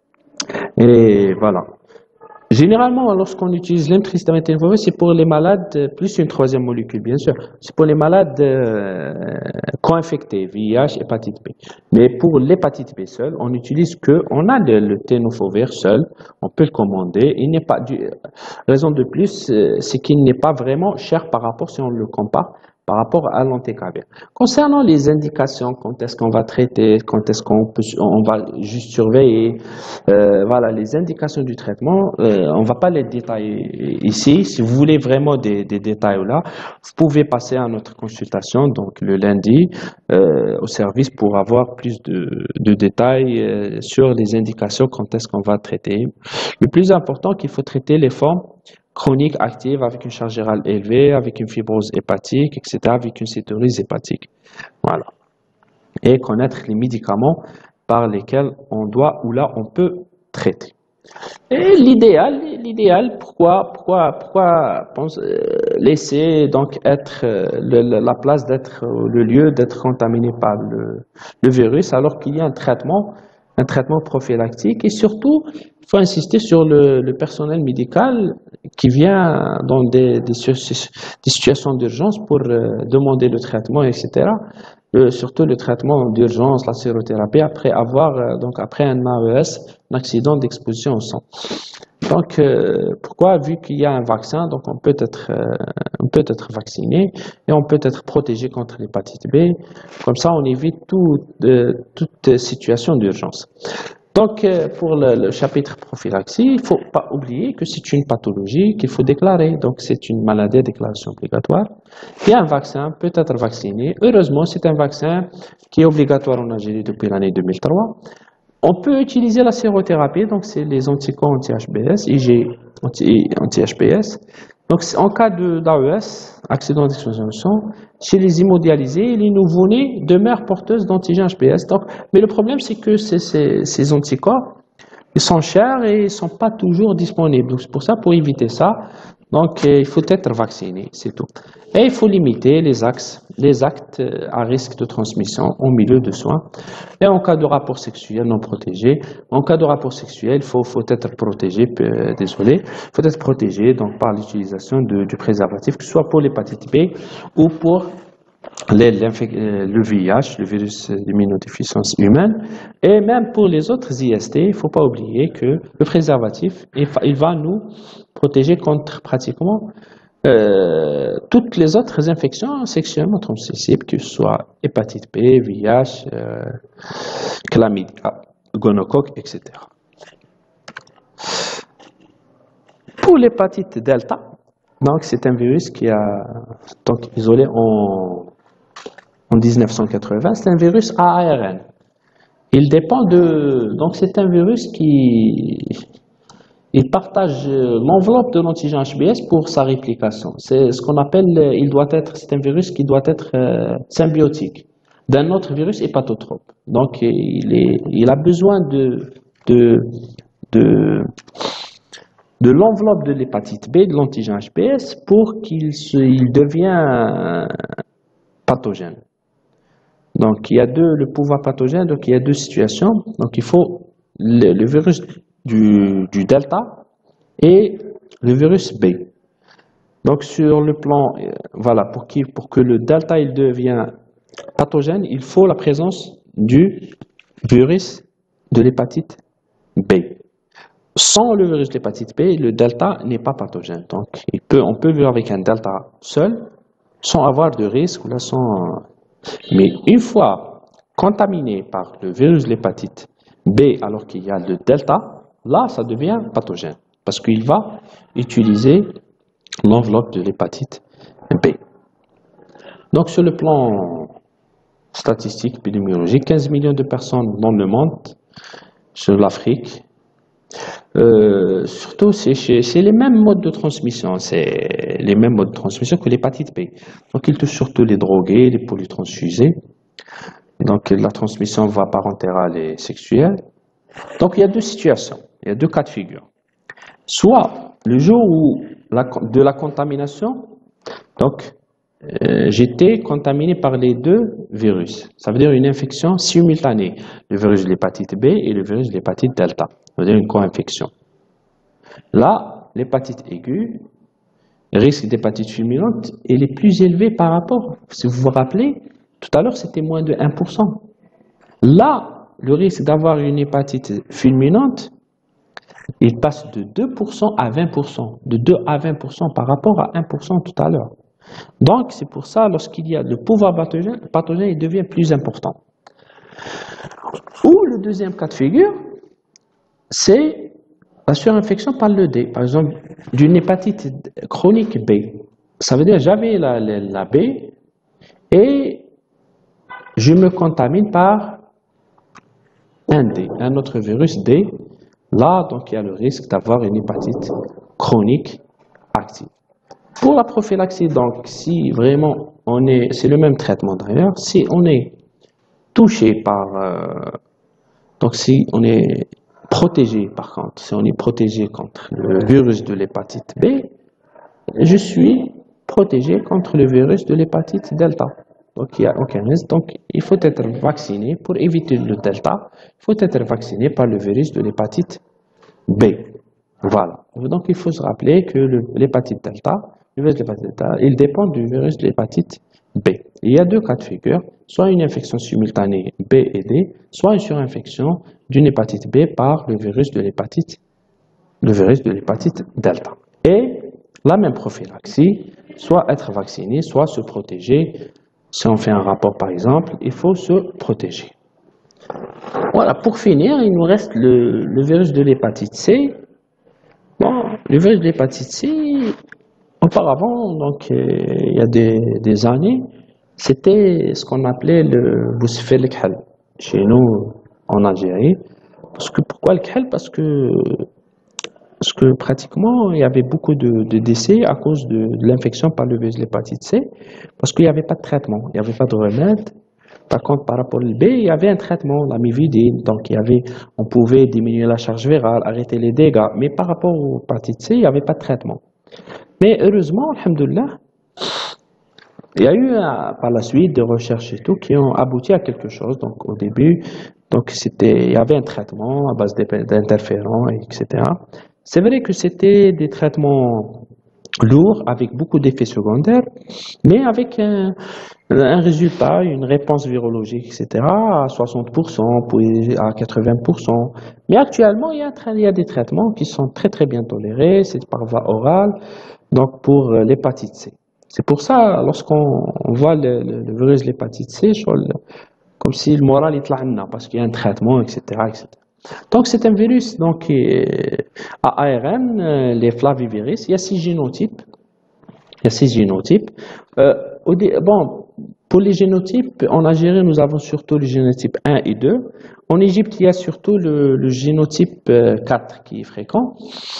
Et voilà. Généralement, lorsqu'on utilise l'emtricitabine et tenofovir, c'est pour les malades, plus une troisième molécule, bien sûr, c'est pour les malades euh, co-infectés, V I H, hépatite B. Mais pour l'hépatite B seule, on utilise que, on a le, le tenofovir seul, on peut le commander. Il n'est pas du, raison de plus, c'est qu'il n'est pas vraiment cher par rapport, si on le compare, par rapport à l'antécavir. Concernant les indications, quand est-ce qu'on va traiter, quand est-ce qu'on peut, on va juste surveiller, euh, voilà, les indications du traitement, euh, on va pas les détailler ici. Si vous voulez vraiment des, des détails là, vous pouvez passer à notre consultation, donc le lundi, euh, au service pour avoir plus de, de détails euh, sur les indications, quand est-ce qu'on va traiter. Le plus important, qu'il faut traiter les formes chronique active avec une charge virale élevée, avec une fibrose hépatique, et cetera, avec une cétorise hépatique. Voilà. Et connaître les médicaments par lesquels on doit ou là on peut traiter. Et l'idéal, l'idéal, pourquoi, pourquoi, pourquoi pense, euh, laisser donc être euh, le, la place d'être euh, le lieu d'être contaminé par le, le virus alors qu'il y a un traitement, un traitement prophylactique et surtout il faut insister sur le, le personnel médical qui vient dans des, des, des situations d'urgence pour euh, demander le traitement, et cetera. Euh, surtout le traitement d'urgence, la sérothérapie, après avoir euh, donc après un A E S, un accident d'exposition au sang. Donc, euh, pourquoi? Vu qu'il y a un vaccin, donc on peut être, euh, on peut être vacciné et on peut être protégé contre l'hépatite B. Comme ça, on évite tout, euh, toute situation d'urgence. Donc, euh, pour le, le chapitre prophylaxie, il ne faut pas oublier que c'est une pathologie qu'il faut déclarer. Donc, c'est une maladie à déclaration obligatoire. Et un vaccin peut être vacciné. Heureusement, c'est un vaccin qui est obligatoire en Algérie depuis l'année deux mille trois. On peut utiliser la sérothérapie, donc c'est les anticorps anti-H B S, I G anti-H B S. Donc, en cas d'A E S, accident d'explosion de sang, chez les hémodialysés, les nouveau-nés demeurent porteuses d'antigènes H B S. Donc, mais le problème, c'est que ces, ces, ces anticorps, ils sont chers et ils ne sont pas toujours disponibles. Donc, c'est pour ça, pour éviter ça, donc euh, il faut être vacciné, c'est tout. Et il faut limiter les axes, les actes à risque de transmission au milieu de soins. Et en cas de rapport sexuel non protégé, en cas de rapport sexuel, il faut, faut être protégé, euh, désolé, il faut être protégé donc, par l'utilisation du préservatif, que ce soit pour l'hépatite B ou pour les, le V I H, le virus d'immunodéficience humaine, et même pour les autres I S T, il ne faut pas oublier que le préservatif, il va nous protéger contre pratiquement euh, toutes les autres infections sexuellement transmissibles, que ce soit hépatite B, V I H, euh, chlamydia, gonocoque, et cetera. Pour l'hépatite delta, donc c'est un virus qui a donc isolé en, en mille neuf cent quatre-vingts, c'est un virus A R N. Il dépend de, donc c'est un virus qui il partage l'enveloppe de l'antigène H B S pour sa réplication. C'est ce qu'on appelle, il doit être, c'est un virus qui doit être euh, symbiotique d'un autre virus hépatotrope. Donc il est, il a besoin de de de de l'enveloppe de l'hépatite B, de l'antigène H B S, pour qu'il se, il devienne pathogène. Donc, il y a deux, le pouvoir pathogène, donc il y a deux situations. Donc, il faut le, le virus du, du delta et le virus B. Donc, sur le plan, voilà, pour, qui, pour que le delta il devienne pathogène, il faut la présence du virus de l'hépatite B. Sans le virus de l'hépatite B, le delta n'est pas pathogène. Donc, il peut, on peut vivre avec un delta seul, sans avoir de risque, ou là, sans... Mais une fois contaminé par le virus de l'hépatite B, alors qu'il y a le delta, là, ça devient pathogène, parce qu'il va utiliser l'enveloppe de l'hépatite B. Donc, sur le plan statistique, épidémiologique, quinze millions de personnes dans le monde, sur l'Afrique. Euh, surtout, c'est les mêmes modes de transmission, c'est les mêmes modes de transmission que l'hépatite B. Donc, il touche surtout les drogués, les polytransfusés. Donc, la transmission va parentérale et sexuelle. Donc, il y a deux situations, il y a deux cas de figure. Soit le jour où la, de la contamination, donc euh, j'étais contaminé par les deux virus. Ça veut dire une infection simultanée, le virus de l'hépatite B et le virus de l'hépatite delta. Ça veut dire une co-infection. Là, l'hépatite aiguë, le risque d'hépatite fulminante, il est plus élevé par rapport, si vous vous rappelez, tout à l'heure c'était moins de un pour cent. Là, le risque d'avoir une hépatite fulminante, il passe de deux pour cent à vingt pour cent, de deux à vingt pour cent par rapport à un pour cent tout à l'heure. Donc, c'est pour ça, lorsqu'il y a le pouvoir pathogène, pathogène, il devient plus important. Ou le deuxième cas de figure, c'est la surinfection par le D. Par exemple, d'une hépatite chronique B. Ça veut dire j'avais la, la, la B et je me contamine par un D, un autre virus D. Là, donc, il y a le risque d'avoir une hépatite chronique active. Pour la prophylaxie, donc, si vraiment on est, c'est le même traitement d'ailleurs, si on est touché par, euh, donc si on est protégé par contre, si on est protégé contre le virus de l'hépatite B, je suis protégé contre le virus de l'hépatite delta. Donc il n'y a aucun risque. Donc il faut être vacciné pour éviter le delta. Il faut être vacciné par le virus de l'hépatite B. Voilà. Donc il faut se rappeler que l'hépatite delta, le virus de l'hépatite delta, il dépend du virus de l'hépatite B. Il y a deux cas de figure, soit une infection simultanée B et D, soit une surinfection d'une hépatite B par le virus de l'hépatite, le virus de l'hépatite delta. Et la même prophylaxie, soit être vacciné, soit se protéger. Si on fait un rapport par exemple, il faut se protéger. Voilà, pour finir, il nous reste le, le virus de l'hépatite C. Bon, le virus de l'hépatite C, auparavant, donc euh, il y a des, des années, c'était ce qu'on appelait le bousfel khal chez nous en Algérie. Parce que, pourquoi le khal? Parce que, parce que pratiquement il y avait beaucoup de, de décès à cause de, de l'infection par le virus de l'hépatite C, parce qu'il n'y avait pas de traitement, il n'y avait pas de remède. Par contre, par rapport au B, il y avait un traitement, l'amivudine, donc il y avait, on pouvait diminuer la charge virale, arrêter les dégâts, mais par rapport aux hépatite C, il n'y avait pas de traitement. Mais heureusement, alhamdoulilah, il y a eu euh, par la suite des recherches et tout qui ont abouti à quelque chose. Donc au début, donc c'était, il y avait un traitement à base d'interférents, et cetera. C'est vrai que c'était des traitements lourds avec beaucoup d'effets secondaires, mais avec un, un résultat, une réponse virologique, et cetera à soixante pour cent, puis à quatre-vingts pour cent. Mais actuellement, il y a, il y a des traitements qui sont très très bien tolérés, c'est par voie orale, donc pour l'hépatite C. C'est pour ça, lorsqu'on voit le, le, le virus de l'hépatite C, comme si le moral est là, parce qu'il y a un traitement, et cetera, et cetera. Donc c'est un virus donc, à A R N, les flavivirus, il y a six génotypes. Il y a six génotypes. Euh, bon, pour les génotypes, en Algérie, nous avons surtout le génotype un et deux. En Égypte, il y a surtout le, le génotype quatre qui est fréquent.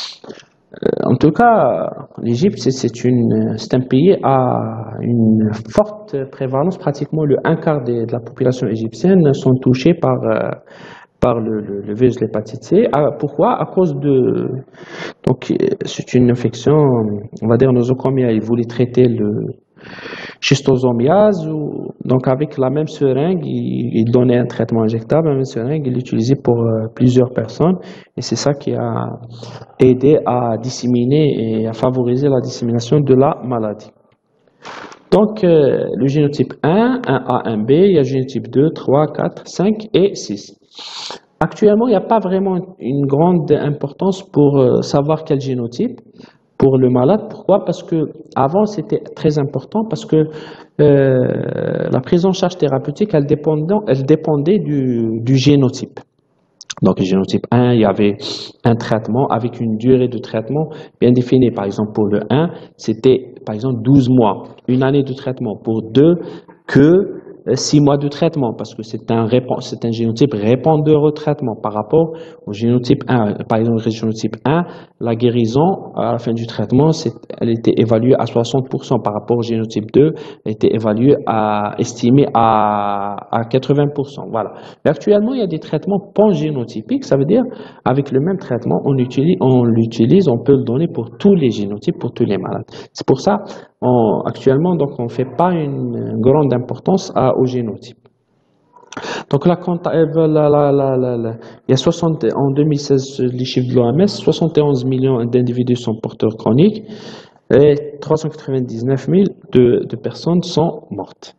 En tout cas, l'Égypte, c'est un pays à une forte prévalence. Pratiquement le un quart de, de la population égyptienne sont touchés par, euh, par le, le, le virus de l'hépatite C. Ah, pourquoi? À cause de... Donc, c'est une infection, on va dire, nosocomiale. Ils voulaient traiter le schistosomiase, ou, donc avec la même seringue, il, il donnait un traitement injectable, la même seringue, il l'utilisait pour euh, plusieurs personnes, et c'est ça qui a aidé à disséminer et à favoriser la dissémination de la maladie. Donc, euh, le génotype un, un A, un B, il y a le génotype deux, trois, quatre, cinq et six. Actuellement, il n'y a pas vraiment une grande importance pour euh, savoir quel génotype pour le malade. Pourquoi? Parce que avant c'était très important, parce que euh, la prise en charge thérapeutique, elle dépendait, elle dépendait du, du génotype. Donc le génotype un, il y avait un traitement avec une durée de traitement bien définie. Par exemple pour le un, c'était par exemple douze mois, une année de traitement. Pour deux, que six mois de traitement, parce que c'est un, c'est un génotype répondeur au traitement par rapport au génotype un. Par exemple, le génotype un, la guérison à la fin du traitement, elle était évaluée à soixante pour cent par rapport au génotype deux, elle était évaluée à, estimée à, à quatre-vingts pour cent. Voilà. Mais actuellement, il y a des traitements pangénotypiques, ça veut dire avec le même traitement, on l'utilise, on l'utilise, on peut le donner pour tous les génotypes, pour tous les malades. C'est pour ça, on, actuellement, donc, on ne fait pas une, une grande importance à au génotype. Donc la, la, la, la, la, la, il y a soixante, en deux mille seize, les chiffres de l'O M S, soixante et onze millions d'individus sont porteurs chroniques et trois cent quatre-vingt-dix-neuf mille de, de personnes sont mortes.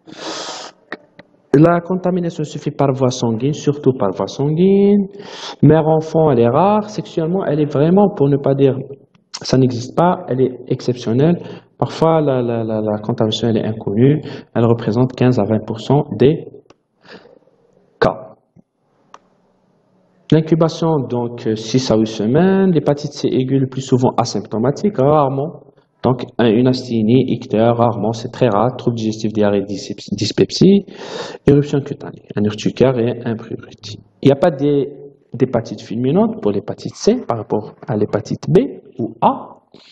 La contamination se fait par voie sanguine, surtout par voie sanguine. Mère-enfant, elle est rare. Sexuellement, elle est vraiment, pour ne pas dire ça n'existe pas, elle est exceptionnelle. Parfois, la, la, la, la contamination elle est inconnue, elle représente quinze à vingt pour cent des cas. L'incubation, donc six à huit semaines, l'hépatite C aiguë le plus souvent asymptomatique, rarement. Donc une asthénie, ictère, rarement, c'est très rare, trouble digestif, diarrhée, dyspepsie, éruption cutanée, un urticaire et un prurite. Il n'y a pas d'hépatite fulminante pour l'hépatite C par rapport à l'hépatite B ou A.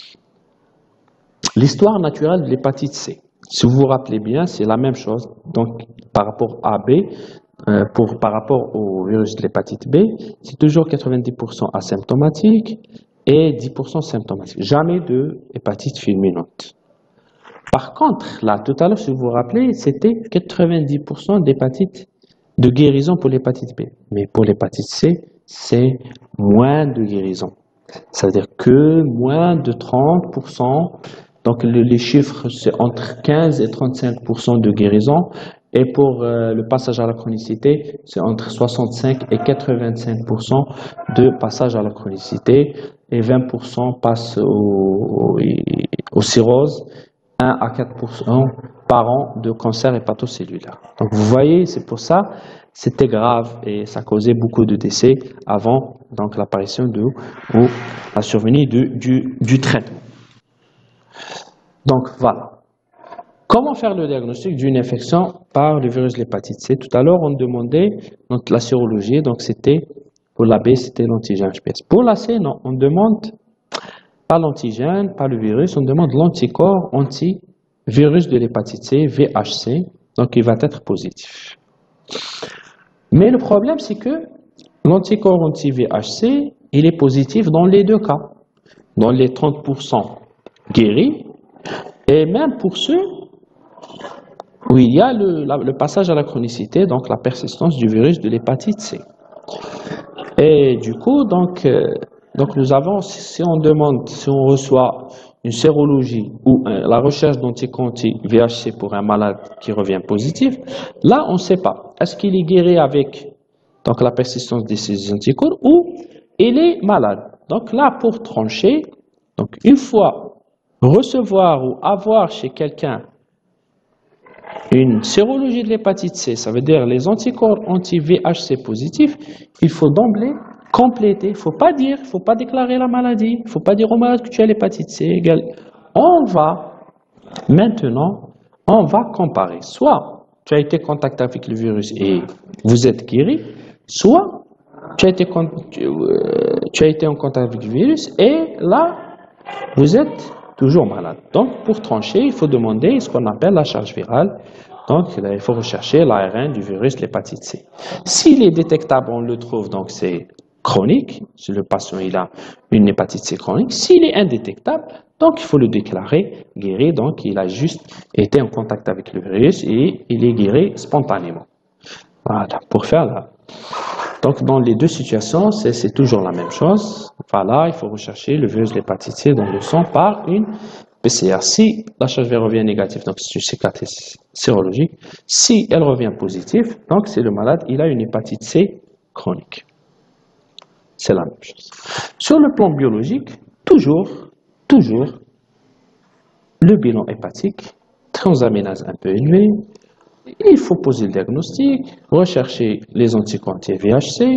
L'histoire naturelle de l'hépatite C, si vous vous rappelez bien, c'est la même chose. Donc, par rapport à B, euh, pour, par rapport au virus de l'hépatite B, c'est toujours quatre-vingt-dix pour cent asymptomatique et dix pour cent symptomatique. Jamais de hépatite fulminante. Par contre, là, tout à l'heure, si vous vous rappelez, c'était quatre-vingt-dix pour cent d'hépatite de guérison pour l'hépatite B. Mais pour l'hépatite C, c'est moins de guérison. Ça veut dire que moins de trente pour cent. Donc, le, les chiffres, c'est entre quinze et trente-cinq pour cent de guérison. Et pour euh, le passage à la chronicité, c'est entre soixante-cinq et quatre-vingt-cinq pour cent de passage à la chronicité. Et vingt pour cent passent au, au, au cirrhose, un à quatre pour cent par an de cancer hépatocellulaire. Donc, vous voyez, c'est pour ça, c'était grave et ça causait beaucoup de décès avant donc l'apparition de ou la survenue du, du, du traitement. Donc, voilà. Comment faire le diagnostic d'une infection par le virus de l'hépatite C? Tout à l'heure, on demandait donc, la sérologie. Donc, c'était, pour la B, c'était l'antigène H P S. Pour la C, non. On demande pas l'antigène, pas le virus. On demande l'anticorps anti-virus de l'hépatite C, V H C. Donc, il va être positif. Mais le problème, c'est que l'anticorps anti-V H C, il est positif dans les deux cas. Dans les trente pour cent guéris. Et même pour ceux où il y a le, la, le passage à la chronicité, donc la persistance du virus de l'hépatite C. Et du coup, donc, euh, donc nous avons, si on demande, si on reçoit une sérologie ou euh, la recherche d'anticorps V H C pour un malade qui revient positif, là, on ne sait pas. Est-ce qu'il est guéri avec donc, la persistance de ces anticorps ou il est malade? Donc là, pour trancher, donc une fois recevoir ou avoir chez quelqu'un une sérologie de l'hépatite C, ça veut dire les anticorps anti-V H C positifs, il faut d'emblée compléter. Il ne faut pas dire, il ne faut pas déclarer la maladie, il ne faut pas dire au malade que tu as l'hépatite C égale. On va, maintenant, on va comparer. Soit tu as été en contact avec le virus et vous êtes guéri, soit tu as été, tu, euh, tu as été en contact avec le virus et là, vous êtes toujours malade. Donc, pour trancher, il faut demander ce qu'on appelle la charge virale. Donc, il faut rechercher l'A R N du virus de l'hépatite C. S'il est détectable, on le trouve, donc c'est chronique. Si le patient il a une hépatite C chronique. S'il est indétectable, donc il faut le déclarer guéri. Donc, il a juste été en contact avec le virus et il est guéri spontanément. Voilà, pour faire là. Donc, dans les deux situations, c'est toujours la même chose. Voilà, il faut rechercher le virus de l'hépatite C dans le sang par une P C R. Si la charge virale revient négative, donc c'est une cicatrice sérologique. Si elle revient positive, donc c'est le malade, il a une hépatite C chronique. C'est la même chose. Sur le plan biologique, toujours, toujours, le bilan hépatique, transaminase un peu élevé, il faut poser le diagnostic, rechercher les anticorps anti-V H C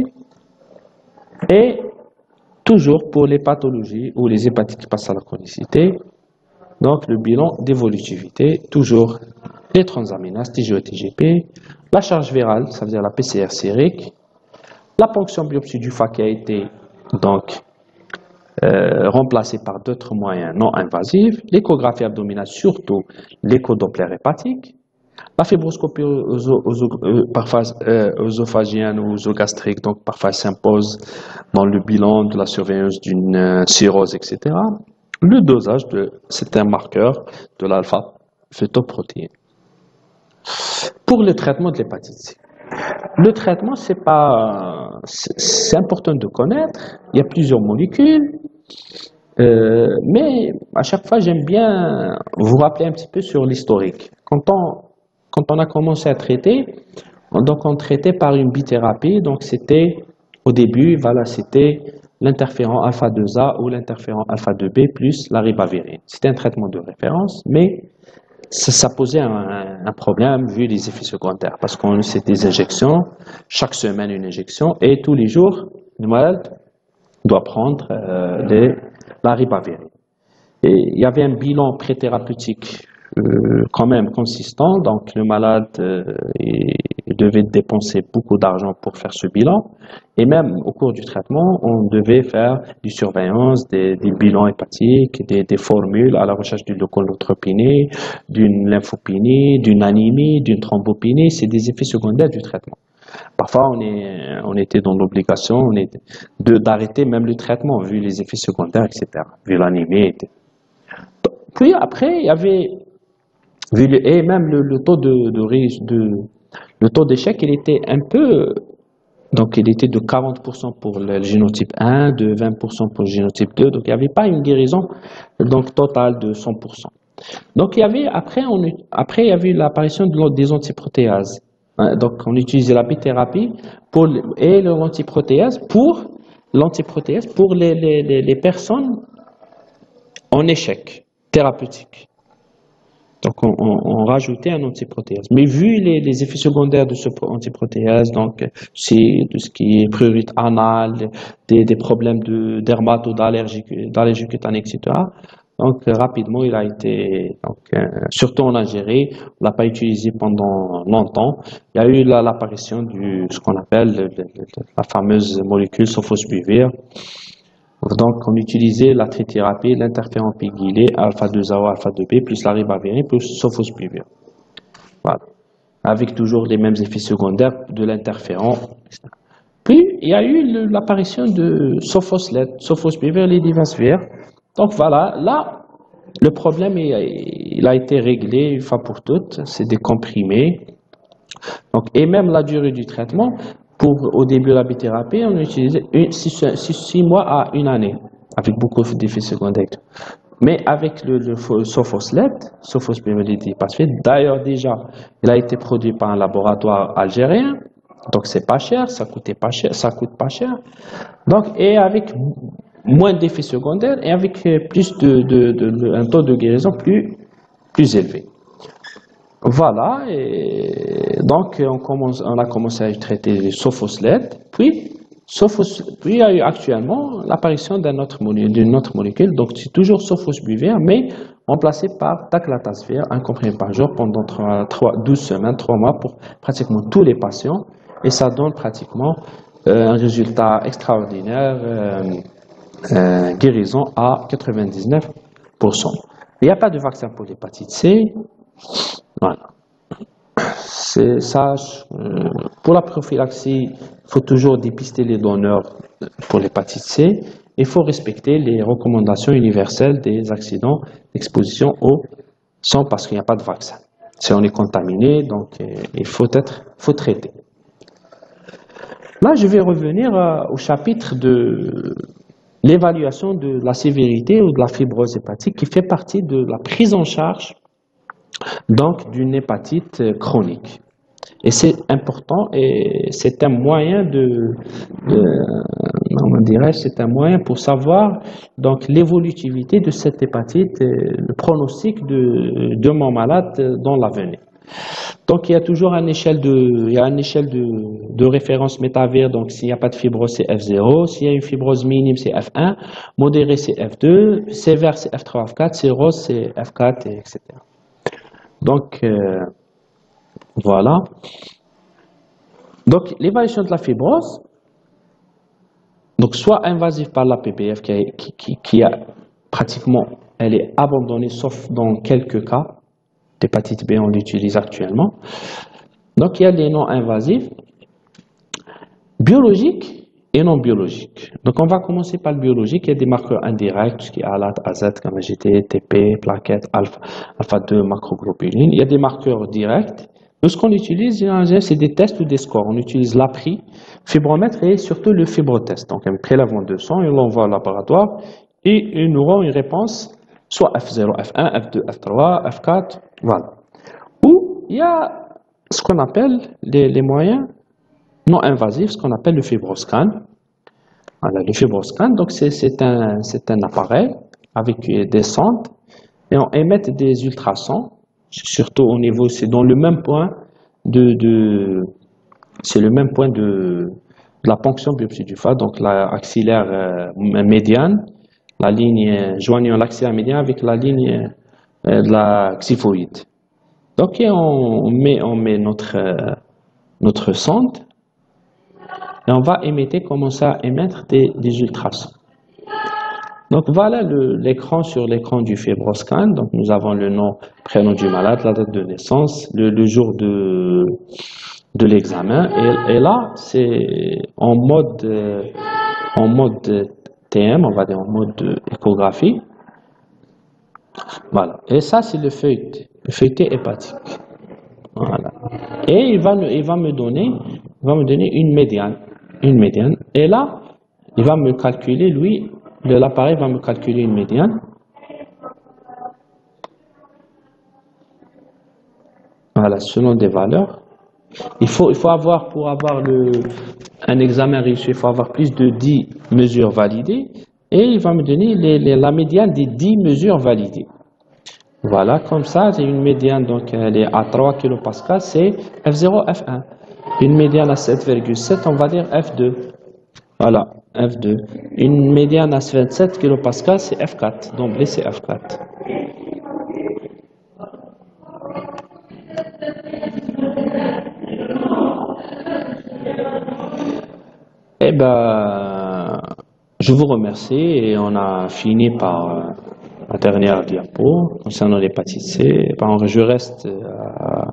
et toujours pour les pathologies ou les hépatites qui passent à la chronicité, donc le bilan d'évolutivité, toujours les transaminases T G O T G P, la charge virale, ça veut dire la P C R sérique, la ponction biopsie du foie qui a été donc euh, remplacée par d'autres moyens non invasifs, l'échographie abdominale, surtout l'échodoppler hépatique, la fibroscopie oso, oso, euh, parfois euh, œsophagienne ou œsogastrique, donc parfois s'impose dans le bilan de la surveillance d'une euh, cirrhose, et cetera. Le dosage de certains marqueurs de l'alpha-fetoprotéine. Pour le traitement de l'hépatite C. Le traitement, c'est pas, c'est important de connaître. Il y a plusieurs molécules, euh, mais à chaque fois, j'aime bien vous rappeler un petit peu sur l'historique. Quand on Quand on a commencé à traiter, donc on traitait par une bithérapie, donc c'était au début, voilà, c'était l'interféron alpha deux A ou l'interféron alpha deux B plus la ribavirine. C'était un traitement de référence, mais ça, ça posait un, un problème vu les effets secondaires, parce qu'on c'est des injections, chaque semaine une injection, et tous les jours, le malade doit prendre euh, les, la ribavirine. Et il y avait un bilan pré-thérapeutique euh, quand même consistant, donc le malade euh, il, il devait dépenser beaucoup d'argent pour faire ce bilan, et même au cours du traitement, on devait faire des surveillances, des, des bilans hépatiques, des, des formules à la recherche d'une leuconeutropénie, d'une lymphopénie, d'une anémie, d'une thrombopénie, c'est des effets secondaires du traitement. Parfois, on, est, on était dans l'obligation d'arrêter même le traitement, vu les effets secondaires, et cetera, vu l'anémie. Puis après, il y avait, vu le, et même le, le taux de, de, de le taux d'échec, il était un peu, donc il était de quarante pour cent pour le génotype un, de vingt pour cent pour le génotype deux, donc il n'y avait pas une guérison donc totale de cent pour cent. Donc il y avait, après, on, après il y avait l'apparition de, des antiprotéases. Donc on utilisait la bithérapie pour, et l'antiprotéase pour, l'antiprotéase pour les, les, les, les personnes en échec thérapeutique. Donc, on, on, on rajoutait un antiprotéase. Mais vu les, les effets secondaires de ce antiprotéase, donc c'est tout ce qui est prurite anale, des, des problèmes de dermato, d'allergie, d'allergie cutanée, et cetera. Donc, rapidement, il a été, donc, euh, surtout en Algérie, on l'a pas utilisé pendant longtemps. Il y a eu l'apparition du, ce qu'on appelle le, le, la fameuse molécule sofosbuvir. Donc, on utilisait la trithérapie, l'interféron pégylé, alpha deux A ou alpha deux B, plus la ribavirine, plus sofosbuvir. Voilà. Avec toujours les mêmes effets secondaires de l'interféron. Puis, il y a eu l'apparition de sofoslet, sofosbuvir, lidivasvir. Donc, voilà. Là, le problème, il a, il a été réglé une fois pour toutes. C'est des comprimés. Donc, et même la durée du traitement, pour, au début de la bithérapie, on utilisait six mois à une année, avec beaucoup d'effets secondaires. Mais avec le, le sofoslet, sofosbuvir, d'ailleurs déjà, il a été produit par un laboratoire algérien, donc c'est pas cher, ça coûtait pas cher, ça coûte pas cher. Donc, et avec moins d'effets secondaires et avec plus de, de, de, de un taux de guérison plus, plus élevé. Voilà, et donc on, commence, on a commencé à traiter le sofoslet, puis, sophos, puis il y a eu actuellement l'apparition d'une autre, autre molécule, donc c'est toujours sofosbuvir, mais remplacé par daclatasvir, un comprimé par jour pendant douze semaines, trois mois pour pratiquement tous les patients, et ça donne pratiquement euh, un résultat extraordinaire, euh, euh, guérison à quatre-vingt-dix-neuf pour cent. Il n'y a pas de vaccin pour l'hépatite C. Voilà. C'est ça. Euh, pour la prophylaxie, il faut toujours dépister les donneurs pour l'hépatite C. Il faut respecter les recommandations universelles des accidents d'exposition au sang parce qu'il n'y a pas de vaccin. Si on est contaminé, donc euh, il faut être, faut traiter. Là, je vais revenir euh, au chapitre de l'évaluation de la sévérité ou de la fibrose hépatique qui fait partie de la prise en charge donc d'une hépatite chronique. Et c'est important et c'est un moyen de, de on dirait, c'est un moyen pour savoir donc l'évolutivité de cette hépatite, et le pronostic de, de mon malade dans l'avenir. Donc il y a toujours une échelle de, il y a une échelle de, de référence métavir. Donc s'il n'y a pas de fibrose c'est F zéro, s'il y a une fibrose minime c'est F un, modéré c'est F deux, sévère c'est F trois, F quatre, cirrhose c'est F quatre, et etc. Donc, euh, voilà. Donc, l'évaluation de la fibrose, donc soit invasive par la P P F qui a, qui, qui, qui a pratiquement, elle est abandonnée sauf dans quelques cas d'hépatite B, on l'utilise actuellement. Donc, il y a des non invasifs, biologiques et non biologiques. Donc, on va commencer par le biologique. Il y a des marqueurs indirects, tout ce qui est A L A T, A Z, gamma G T, T P, plaquettes, alpha, alpha deux, macroglobuline. Il y a des marqueurs directs. Nous, ce qu'on utilise, c'est des tests ou des scores. On utilise l'A P R I, fibromètre et surtout le fibrotest. Donc, un prélèvement de sang, et on l'envoie au laboratoire et nous aurons une réponse soit F zéro, F un, F deux, F trois, F quatre, voilà. Ou il y a ce qu'on appelle les, les moyens non invasif, ce qu'on appelle le fibroscan. Voilà, le fibroscan, donc c'est un, c'est un appareil avec des sondes et on émet des ultrasons, surtout au niveau, c'est dans le même point de, de c'est le même point de, de la ponction biopsie du foie, donc la axillaire euh, médiane, la ligne joignant l'axillaire médiane avec la ligne euh, de la xiphoïde. Donc et on met, on met notre, euh, notre sonde et on va émettre, commencer à émettre des, des ultrasons. Donc voilà l'écran sur l'écran du fibroscan. Donc nous avons le nom, prénom du malade, la date de naissance, le, le jour de, de l'examen. Et, et là, c'est en mode, euh, en mode T M, on va dire en mode échographie. Voilà. Et ça, c'est le feuilleté, le feuilleté hépatique. Voilà. Et il va, il va me donner, il va me donner une médiane. Une médiane. Et là, il va me calculer, lui, l'appareil va me calculer une médiane. Voilà, selon des valeurs. Il faut, il faut avoir, pour avoir le, un examen réussi, il faut avoir plus de dix mesures validées. Et il va me donner les, les, la médiane des dix mesures validées. Voilà, comme ça, j'ai une médiane, donc elle est à trois kilopascals, c'est F zéro, F un. Une médiane à sept virgule sept, on va dire F deux. Voilà, F deux. Une médiane à vingt-sept kilopascals, c'est F quatre. D'emblée, c'est F quatre. Eh ben, je vous remercie et on a fini par la dernière diapo concernant l'hépatite C. Ben, je reste à,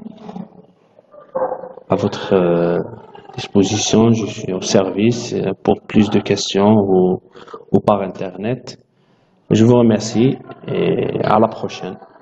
à votre euh, disposition, je suis au service pour plus de questions ou, ou par Internet. Je vous remercie et à la prochaine.